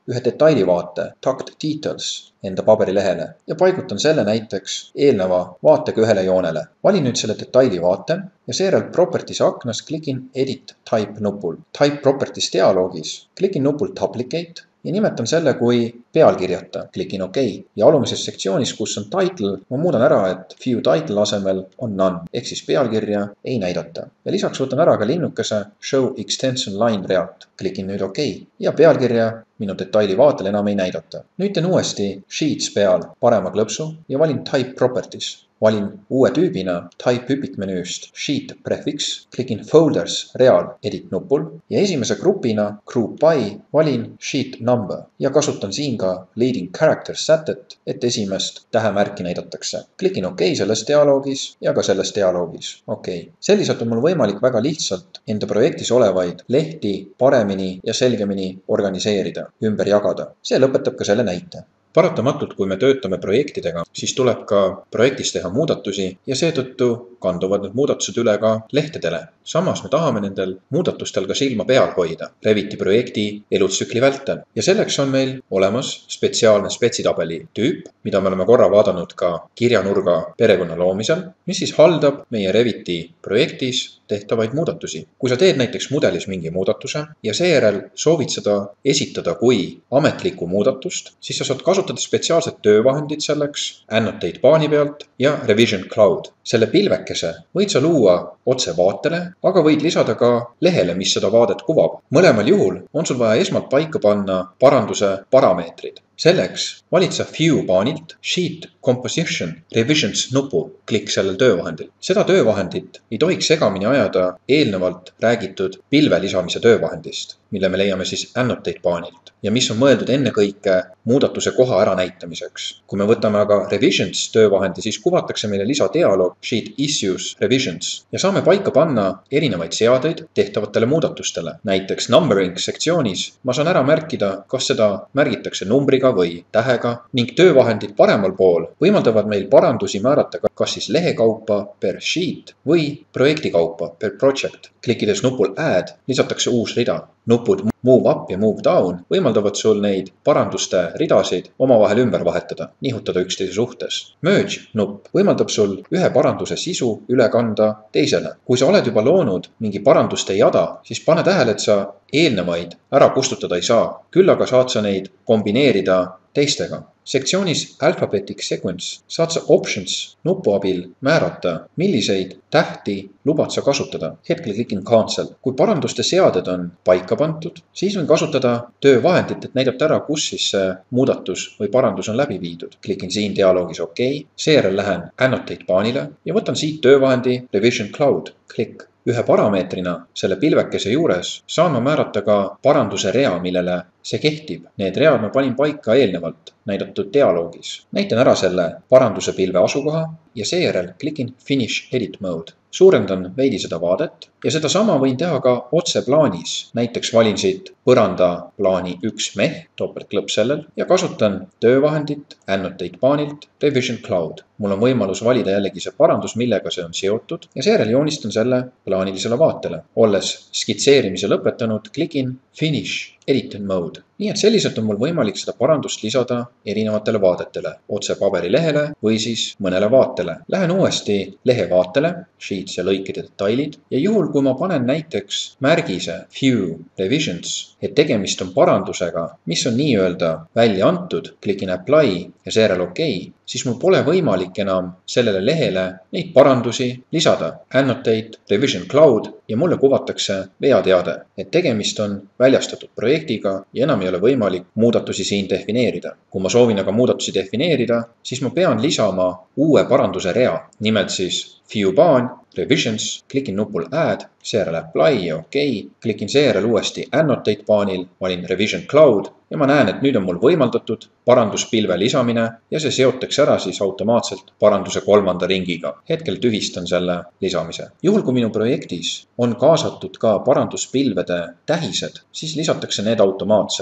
Speaker 1: ühe detailivaate tucked details enda paberilehele ja paigutan selle näiteks eelneva vaatega ühele joonele. Valin nüüd selle detailivaate ja seejärel Properties aknas klikin Edit Type nupul. Type Properties dialoogis klikin nupul Duplicate ja nimetan selle kui pealkirjata. Klikin OK ja alumises sektsioonis, kus on title, ma muudan ära, et view title asemel on none ehk siis pealkirja ei näidata. Ja lisaks võtan ära ka linnukese show extension line realt. Klikin nüüd OK ja pealkirja minu detaili vaatel enam ei näidata. Nüüd teen uuesti Sheets peal parema klõpsu ja valin Type Properties. Valin uue tüübina Type hüpikmenüüst Sheet Prefix, klikin Folders real Edit nupul ja esimese grupina Group By valin Sheet Number ja kasutan siin ka Leading Characters sätet, et esimest tähemärki näidatakse. Klikin OK selles dialoogis ja ka selles dialoogis. OK. Selliselt on mul võimalik väga lihtsalt enda projektis olevaid lehti paremini ja selgemini organiseerida, ümber jagada. See lõpetab ka selle näite. Paratamatult, kui me töötame projektidega, siis tuleb ka projektis teha muudatusi ja seetõttu kanduvad need muudatused üle ka lehtedele. Samas me tahame nendel muudatustel ka silma peal hoida Reviti projekti elutsükli vältel. Ja selleks on meil olemas spetsiaalne spetsitabeli tüüp, mida me oleme korra vaadanud ka kirjanurga perekonna loomisel, mis siis haldab meie Reviti projektis tehtavaid muudatusi. Kui sa teed näiteks mudelis mingi muudatuse ja seejärel soovid seda esitada kui ametlikku muudatust, siis sa saad kasutada spetsiaalset töövahendit selleks, Annotate paani pealt ja Revision Cloud. Selle pilvekese võid sa luua otse vaatele, aga võid lisada ka lehele, mis seda vaadet kuvab. Mõlemal juhul on sul vaja esmalt paika panna paranduse parameetrid. Selleks valid sa View paanilt Sheet Composition Revisions nupu, klikk sellel töövahendil. Seda töövahendit ei tohiks segamini ajada eelnevalt räägitud pilve lisamise töövahendist, mille me leiame siis Annotate paanilt ja mis on mõeldud ennekõike muudatuse koha äranäitamiseks. Kui me võtame aga Revisions töövahendi, siis kuvatakse meile lisadialoog Sheet Issues Revisions ja saame paika panna erinevaid seadeid tehtavatele muudatustele. Näiteks Numbering sektsioonis ma saan ära märkida, kas seda märgitakse numbriga või tähega ning töövahendid paremal pool võimaldavad meil parandusi määrata kas siis lehekaupa per sheet või projekti kaupa per project. Klikkides nupul Add lisatakse uus rida. Nupud Move Up ja Move Down võimaldavad sul neid paranduste ridasid omavahel ümber vahetada, nihutada üksteise suhtes. Merge nupp võimaldab sul ühe paranduse sisu üle kanda teisele. Kui sa oled juba loonud mingi paranduste jada, siis pane tähele, et sa eelnevaid ära kustutada ei saa. Küll aga saad sa neid kombineerida teistega. Sektsioonis Alphabetic Sequence saad sa Options nupu abil määrata, milliseid tähti lubad sa kasutada. Hetkel klikin Cancel. Kui paranduste seaded on paika pandud, siis võin kasutada töövahendit, et näidata ära, kus siis see muudatus või parandus on läbi viidud. Klikin siin dialoogis OK, seejärel lähen Annotate paanile ja võtan siit töövahendi Revision Cloud. Klikk. Ühe parameetrina selle pilvekese juures saan ma määrata ka paranduse rea, millele see kehtib. Need read ma panin paika eelnevalt näidatud dialoogis. Näitan ära selle paranduse pilve asukoha ja seejärel klikin Finish Edit Mode. Suurendan veidi seda vaadet ja seda sama võin teha ka otse plaanis. Näiteks valin siit põranda plaani 1 meh, topeltklõpp sellel ja kasutan töövahendit Annotate paanilt Revision Cloud. Mul on võimalus valida jällegi see parandus, millega see on seotud ja seejärel joonistan selle plaanilisele vaatele. Olles skitseerimise lõpetanud, klikin Finish Edit Mode. Nii et selliselt on mul võimalik seda parandust lisada erinevatele vaadetele, otse paberilehele või siis mõnele vaatele. Lähen uuesti lehe vaatele, sheets ja lõikide detailid ja juhul, kui ma panen näiteks märgise View Revisions, et tegemist on parandusega, mis on nii-öelda välja antud, klikin Apply ja seejärel OK, siis mul pole võimalik enam sellele lehele neid parandusi lisada. Annotate Revision Cloud ja mulle kuvatakse veateade, et tegemist on väljastatud projektiga ja enam ei ole võimalik muudatusi siin defineerida. Kui ma soovin aga muudatusi defineerida, siis ma pean lisama uue paranduse rea, nimelt siis View paan, Revisions, klikin nupul Add, seejärel Apply ja OK, klikin seejärel uuesti Annotate paanil, valin Revision Cloud ja ma näen, et nüüd on mul võimaldatud paranduspilve lisamine ja see seotakse ära siis automaatselt paranduse 3. ringiga. Hetkel tühistan selle lisamise. Juhul, kui minu projektis on kaasatud ka paranduspilvede tähised, siis lisatakse need automaatselt.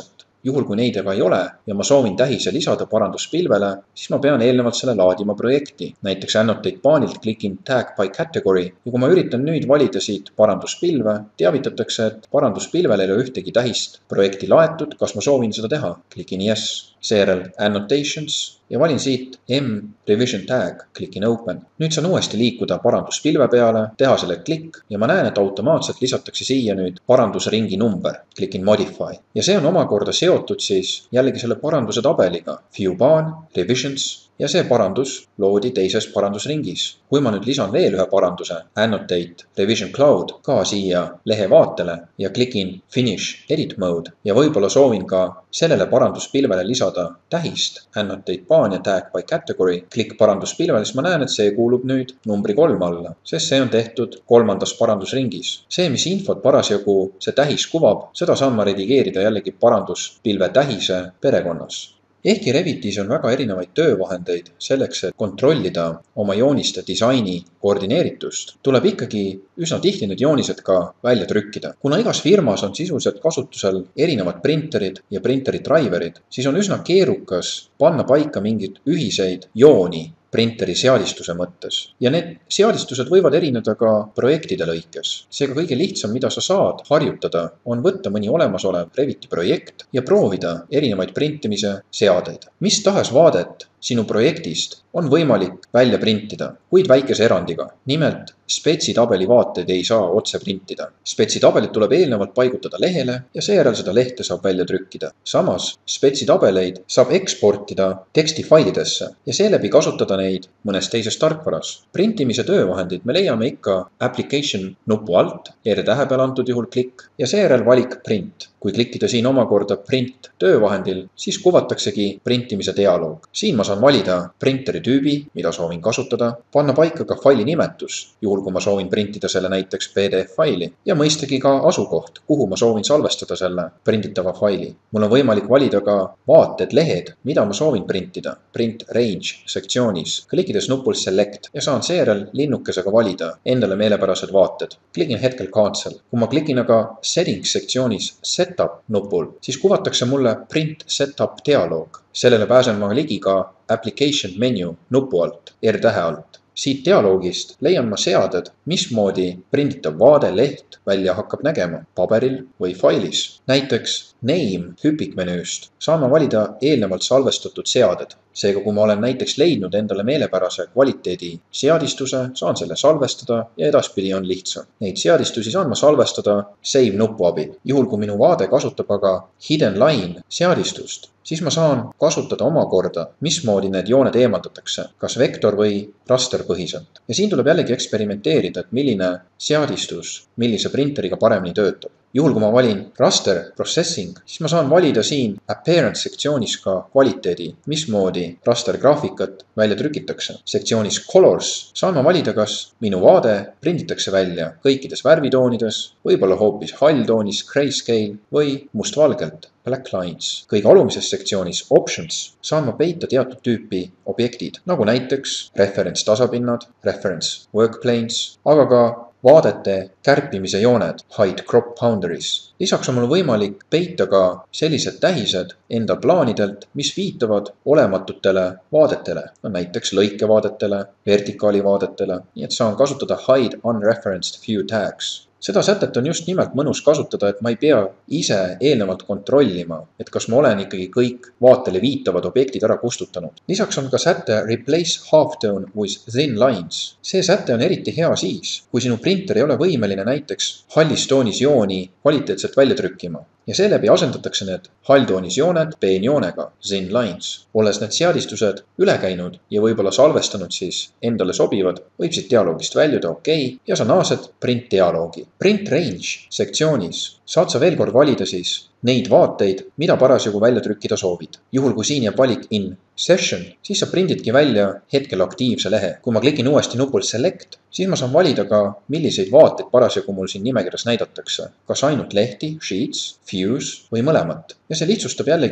Speaker 1: Juhul kui neid aga ei ole ja ma soovin tähise lisada paranduspilvele, siis ma pean eelnevalt selle laadima projekti. Näiteks Annotate paanilt klikin Tag by Category ja kui ma üritan nüüd valida siit paranduspilve, teavitatakse, et paranduspilvel ei ole ühtegi tähist projekti laetud, kas ma soovin seda teha. Klikin Yes. Seejärel Annotations ja valin siit M Revision Tag, klikin Open. Nüüd saan uuesti liikuda paranduspilve peale, teha selle klikk ja ma näen, et automaatselt lisatakse siia nüüd parandusringi number, klikin Modify. Ja see on omakorda seotud siis jällegi selle paranduse tabeliga, View Ban, Revisions ja see parandus loodi teises parandusringis. Kui ma nüüd lisan veel ühe paranduse, Annotate Revision Cloud ka siia lehe vaatele ja klikin Finish Edit Mode ja võib-olla soovin ka sellele paranduspilvele lisada tähist, Annotate Ban ja Tag by Category, klikk paranduspilvele, siis ma näen, et see kuulub nüüd numbri 3 alla, sest see on tehtud 3. parandusringis. See, mis infot parasjagu see tähis kuvab, seda saan ma redigeerida jällegi paranduspilve tähise perekonnas. Ehkki Revitis on väga erinevaid töövahendeid selleks, et kontrollida oma jooniste disaini koordineeritust, tuleb ikkagi üsna tihti need joonised ka välja trükkida. Kuna igas firmas on sisuliselt kasutusel erinevad printerid ja printeri driverid, siis on üsna keerukas panna paika mingeid ühiseid jooni printeri seadistuse mõttes. Ja need seadistused võivad erineda ka projektide lõikes. Seega kõige lihtsam, mida sa saad harjutada, on võtta mõni olemasolev Reviti projekt ja proovida erinevaid printimise seadeid. Mis tahes vaadet sinu projektist on võimalik välja printida, kuid väikese erandiga. Nimelt, spetsitabeli vaateid ei saa otse printida. Spetsitabelit tuleb eelnevalt paigutada lehele ja seejärel seda lehte saab välja trükkida. Samas, spetsitabeleid saab eksportida tekstifailidesse ja seeläbi kasutada neid mõnes teises tarkvaras. Printimise töövahendid me leiame ikka Application nupu alt, R-tähe peal antud juhul klikk ja seejärel valik Print. Kui klikkida siin omakorda Print töövahendil, siis kuvataksegi printimise dialoog. Siin ma saan valida printeri tüübi, mida soovin kasutada, panna paika ka faili nimetus, juhul kui ma soovin printida selle näiteks PDF-faili ja mõistagi ka asukoht, kuhu ma soovin salvestada selle printitava faili. Mul on võimalik valida ka vaated, lehed, mida ma soovin printida, Print Range sektsioonis, klikkides nupul Select ja saan seejärel linnukesega valida endale meelepärased vaated. Klikin hetkel Cancel. Kui ma klikin aga Settings sektsioonis Setup nupul, siis kuvatakse mulle Print Setup dialoog. Sellele pääsen ma ligi ka Application menu nupu alt, R-tähe alt. Siit dialoogist leian ma seaded, mismoodi prinditav vaade leht välja hakkab nägema, paberil või failis. Näiteks Name hüpikmenüüst saan ma valida eelnevalt salvestatud seaded. Seega, kui ma olen näiteks leidnud endale meelepärase kvaliteedi seadistuse, saan selle salvestada ja edaspidi on lihtsam. Neid seadistusi saan ma salvestada Save nupu abil. Juhul, kui minu vaade kasutab aga Hidden Line seadistust, siis ma saan kasutada omakorda, mismoodi need jooned eemaldatakse, kas vektor või rasterpõhiselt. Ja siin tuleb jällegi eksperimenteerida, et milline seadistus millise printeriga paremini töötab. Juhul, kui ma valin Raster Processing, siis ma saan valida siin Appearance sektsioonis ka kvaliteedi, mismoodi raster graafikat välja trükitakse. Sektsioonis Colors saan ma valida, kas minu vaade prinditakse välja kõikides värvitoonides, võib-olla hoopis halltoonis Grayscale või mustvalgelt Black Lines. Kõige alumises sektsioonis Options saan ma peita teatud tüüpi objektid, nagu näiteks reference tasapinnad, reference workplanes, aga ka vaadete kärpimise jooned, hide crop boundaries. Lisaks on mul võimalik peita ka sellised tähised enda plaanidelt, mis viitavad olematutele vaadetele, näiteks lõikevaadetele, vertikaalivaadetele, nii et saan kasutada hide unreferenced view tags. Seda sätet on just nimelt mõnus kasutada, et ma ei pea ise eelnevalt kontrollima, et kas ma olen ikkagi kõik vaatele viitavad objektid ära kustutanud. Lisaks on ka säte Replace halftone with thin lines. See säte on eriti hea siis, kui sinu printer ei ole võimeline näiteks hallis toonis jooni kvaliteetselt välja trükkima. Ja seeläbi asendatakse need halltoonis jooned peenjoonega, thin lines. Olles need seadistused üle käinud ja võib-olla salvestanud siis endale sobivad, võib siit dialoogist väljuda okei ja sa naased print dialoogi. Print Range sektsioonis saad sa veel kord valida siis neid vaateid, mida parasjagu välja trükkida soovid. Juhul kui siin jääb valik in session, siis sa prindidki välja hetkel aktiivse lehe. Kui ma klikin uuesti nupul Select, siis ma saan valida ka, milliseid vaateid parasjagu mul siin nimekirjas näidatakse. Kas ainult lehti, sheets, views või mõlemat. Ja see lihtsustab jällegi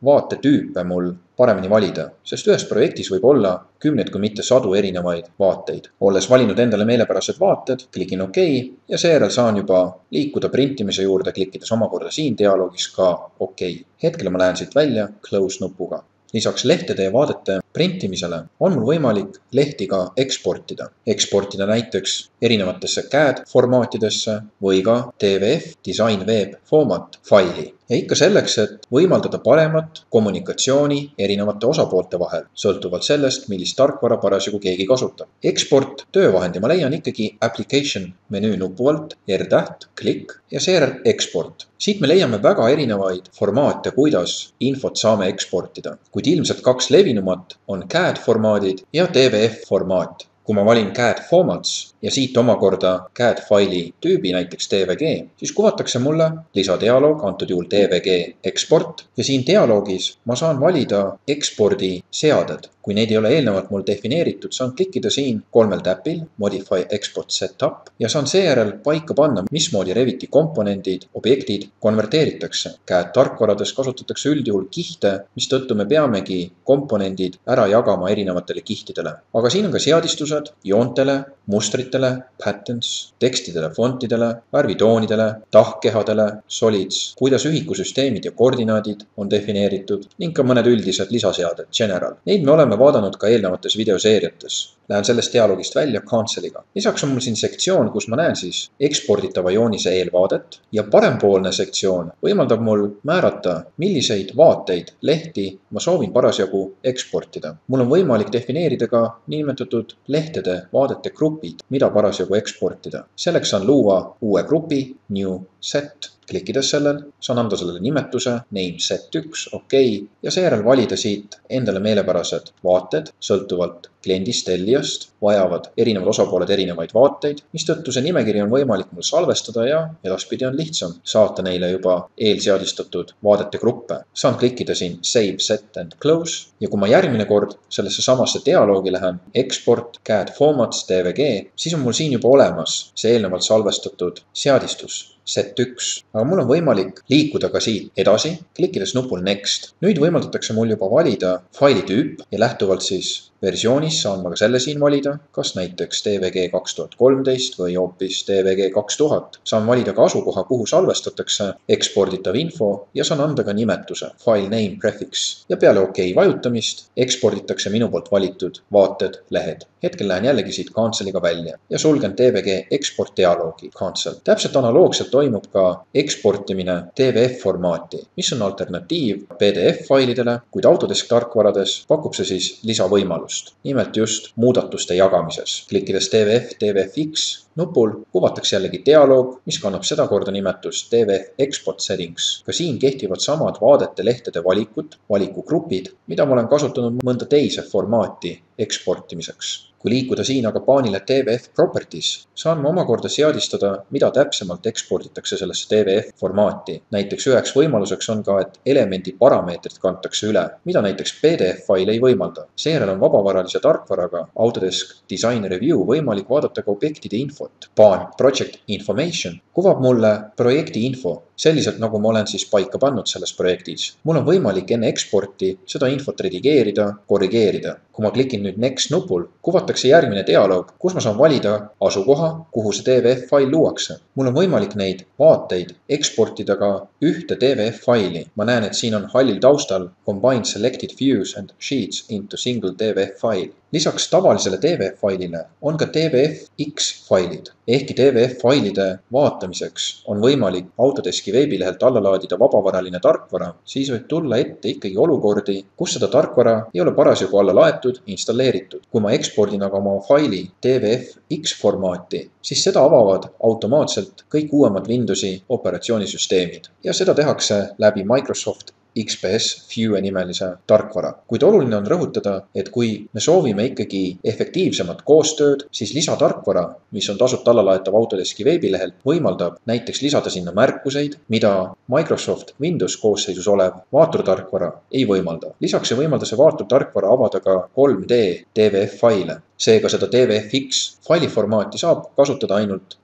Speaker 1: vaatetüüpe mul paremini valida, sest ühes projektis võib olla kümneid kui mitte sadu erinevaid vaateid. Olles valinud endale meelepärased vaated, klikin OK ja seejärel saan juba liikuda printimise juurde, klikkides omakorda siin dialoogis ka OK. Hetkel ma lähen siit välja Close nupuga. Lisaks lehtede ja vaadete printimisele on mul võimalik lehti ka eksportida. Eksportida näiteks erinevatesse CAD formaatidesse või ka TVF Design Web Format faili. Ja ikka selleks, et võimaldada paremat kommunikatsiooni erinevate osapoolte vahel, sõltuvalt sellest, millist tarkvara parasjagu keegi kasutab. Export töövahendi ma leian ikkagi Application menüü nupu alt, R-täht, klikk ja seejärel Export. Siit me leiame väga erinevaid formaate, kuidas infot saame eksportida, kuid ilmselt kaks levinumat on CAD formaadid ja TVF formaat. Kui ma valin CAD Formats ja siit omakorda CAD faili tüübi, näiteks TVG, siis kuvatakse mulle lisadialoog, antud juhul TVG Export ja siin dialoogis ma saan valida ekspordi seaded. Kui neid ei ole eelnevalt mul defineeritud, saan klikkida siin kolmel täpil Modify Export Setup ja saan seejärel paika panna, mismoodi Reviti komponendid, objektid konverteeritakse. CAD tarkvarades kasutatakse üldjuhul kihte, mistõttu me peamegi komponendid ära jagama erinevatele kihtidele. Aga siin on ka seadistused joontele, mustritele, patterns, tekstidele, fontidele, värvitoonidele, tahkkehadele, solids, kuidas ühikusüsteemid ja koordinaadid on defineeritud ning ka mõned üldised lisaseaded, general. Neid me oleme vaadanud ka eelnevates videoseeriates. Lähen sellest dialoogist välja Cancel'iga. Lisaks on mul siin sektsioon, kus ma näen siis eksporditava joonise eelvaadet ja parempoolne sektsioon võimaldab mul määrata, milliseid vaateid, lehti ma soovin parasjagu eksportida. Mul on võimalik defineerida ka niinimetatud lehtede vaadete grupid, mida parasjagu eksportida. Selleks saan luua uue grupi, New Set. Klikkides sellel, saan anda sellele nimetuse, name set1, OK, ja seejärel valida siit endale meelepärased vaated, sõltuvalt kliendist, tellijast, vajavad erinevad osapooled erinevaid vaateid, mistõttu see nimekiri on võimalik mul salvestada ja edaspidi on lihtsam saata neile juba eelseadistatud vaadete gruppe. Saan klikkida siin Save, Set and Close ja kui ma järgmine kord sellesse samasse dialoogi lähen, Export, CAD Formats, TVG, siis on mul siin juba olemas see eelnevalt salvestatud seadistus. Set1, aga mul on võimalik liikuda ka siit edasi, klikkides nupul Next. Nüüd võimaldatakse mul juba valida faili tüüp ja lähtuvalt siis versioonis saan ma ka selle siin valida, kas näiteks TVG 2013 või hoopis TVG 2000. Saan valida ka asukoha, kuhu salvestatakse eksporditav info ja saan anda ka nimetuse, file name prefix ja peale OK vajutamist eksporditakse minu poolt valitud vaated, lehed. Hetkel lähen jällegi siit Cancel'iga välja ja sulgen TVG export dialoogi Cancel. Täpselt analoogselt toimub ka eksportimine TVF formaati, mis on alternatiiv PDF failidele, kuid Autodesk tarkvarades pakub see siis lisavõimalust. Nimelt just muudatuste jagamises. Klikkides TVF, TVFX nupul kuvatakse jällegi dialoog, mis kannab sedakorda nimetust TVF Export Settings. Ka siin kehtivad samad vaadete lehtede valikud, valikugrupid, mida ma olen kasutanud mõnda teise formaati eksportimiseks. Kui liikuda siin aga paanile TVF Properties, saan ma omakorda seadistada, mida täpsemalt eksporditakse sellesse TVF formaati. Näiteks üheks võimaluseks on ka, et elemendi parameetrid kantakse üle, mida näiteks PDF fail ei võimalda. Seejärel on vabavaralise tarkvaraga Autodesk Design Review võimalik vaadata ka objektide infot. Paan Project Information kuvab mulle projekti info, selliselt nagu ma olen siis paika pannud selles projektis. Mul on võimalik enne eksporti seda infot redigeerida, korrigeerida. Kui ma klikin nüüd Next nupul, kuvatakse järgmine dialoog, kus ma saan valida asukoha, kuhu see TVF fail luuakse. Mul on võimalik neid vaateid eksportida ka ühte TVF faili. Ma näen, et siin on hallil taustal Combine Selected Views and Sheets into Single TVF File. Lisaks tavalisele TVF failile on ka TVF-X failid. Ehkki TVF failide vaatamiseks on võimalik Autodeski veebilehelt alla laadida vabavaraline tarkvara, siis võib tulla ette ikkagi olukordi, kus seda tarkvara ei ole parasjagu alla laetud, installeeritud. Kui ma ekspordin aga oma faili TVF-X formaati, siis seda avavad automaatselt kõik uuemad Windowsi operatsioonisüsteemid. Ja seda tehakse läbi Microsoft XPS Vue nimelise tarkvara. Kuid oluline on rõhutada, et kui me soovime ikkagi efektiivsemat koostööd, siis lisatarkvara, mis on tasuta allalaetav Autodeski veebilehelt, võimaldab näiteks lisada sinna märkuseid, mida Microsoft Windows koosseisus olev vaaturtarkvara ei võimalda. Lisaks ei võimalda see vaaturtarkvara avada ka 3D TVF faile. Seega seda TVF-X failiformaati saab kasutada ainult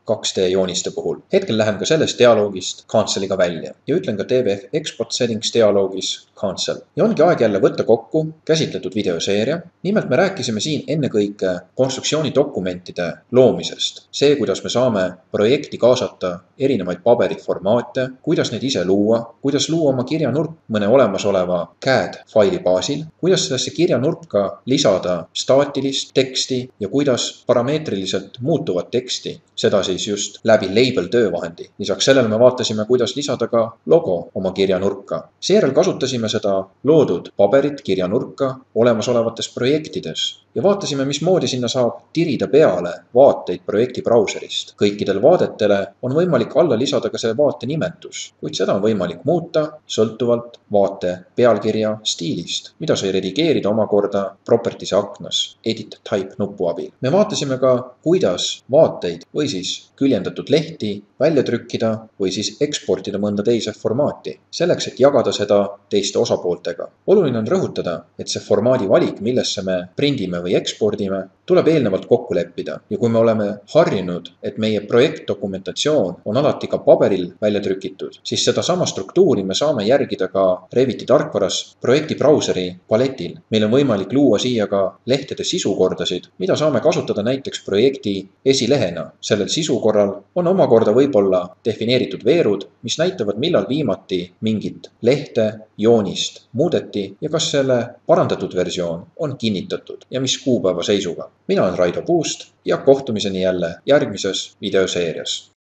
Speaker 1: 2D jooniste puhul. Hetkel lähen ka sellest dialoogist Canceliga välja ja ütlen ka TVF Export Settings dialoogis Cancel. Ja ongi aeg jälle võtta kokku käsitletud videoseeria. Nimelt me rääkisime siin ennekõike konstruktsioonidokumentide loomisest. See, kuidas me saame projekti kaasata erinevaid paberiformaate, kuidas neid ise luua, kuidas luua oma kirjanurk mõne olemasoleva CAD faili baasil, kuidas sellesse kirjanurka lisada staatilist teksti ja kuidas parameetriliselt muutuvat teksti, seda siis just läbi label töövahendi. Lisaks sellele me vaatasime, kuidas lisada ka logo oma kirjanurka. Seejärel kasutasime seda loodud paberit kirjanurka olemasolevates projektides ja vaatasime, mismoodi sinna saab tirida peale vaateid projekti brauserist. Kõikidel vaadetele on võimalik alla lisada ka selle vaate nimetus, kuid seda on võimalik muuta sõltuvalt vaate pealkirja stiilist, mida sai redigeerida omakorda Properties'e aknas Edit Type nupu abil. Me vaatasime ka, kuidas vaateid või siis küljendatud lehti välja trükkida või siis eksportida mõnda teise formaati, selleks, et jagada seda teiste osapooltega. Oluline on rõhutada, et see formaadi valik, millesse me prindime või ekspordime, tuleb eelnevalt kokku leppida. Ja kui me oleme harjunud, et meie projektdokumentatsioon on alati ka paberil välja trükitud, siis seda sama struktuuri me saame järgida ka Reviti tarkvaras projekti brauseri paletil. Meil on võimalik luua siia ka lehtede sisukordasid, mida saame kasutada näiteks projekti esilehena. Sellel sisukorral on omakorda võib-olla defineeritud veerud, mis näitavad, millal viimati mingit lehte, joonist muudeti ja kas selle parandatud versioon on kinnitatud ja mis kuupäeva seisuga. Mina olen Raido Puust ja kohtumiseni jälle järgmises videoseerias.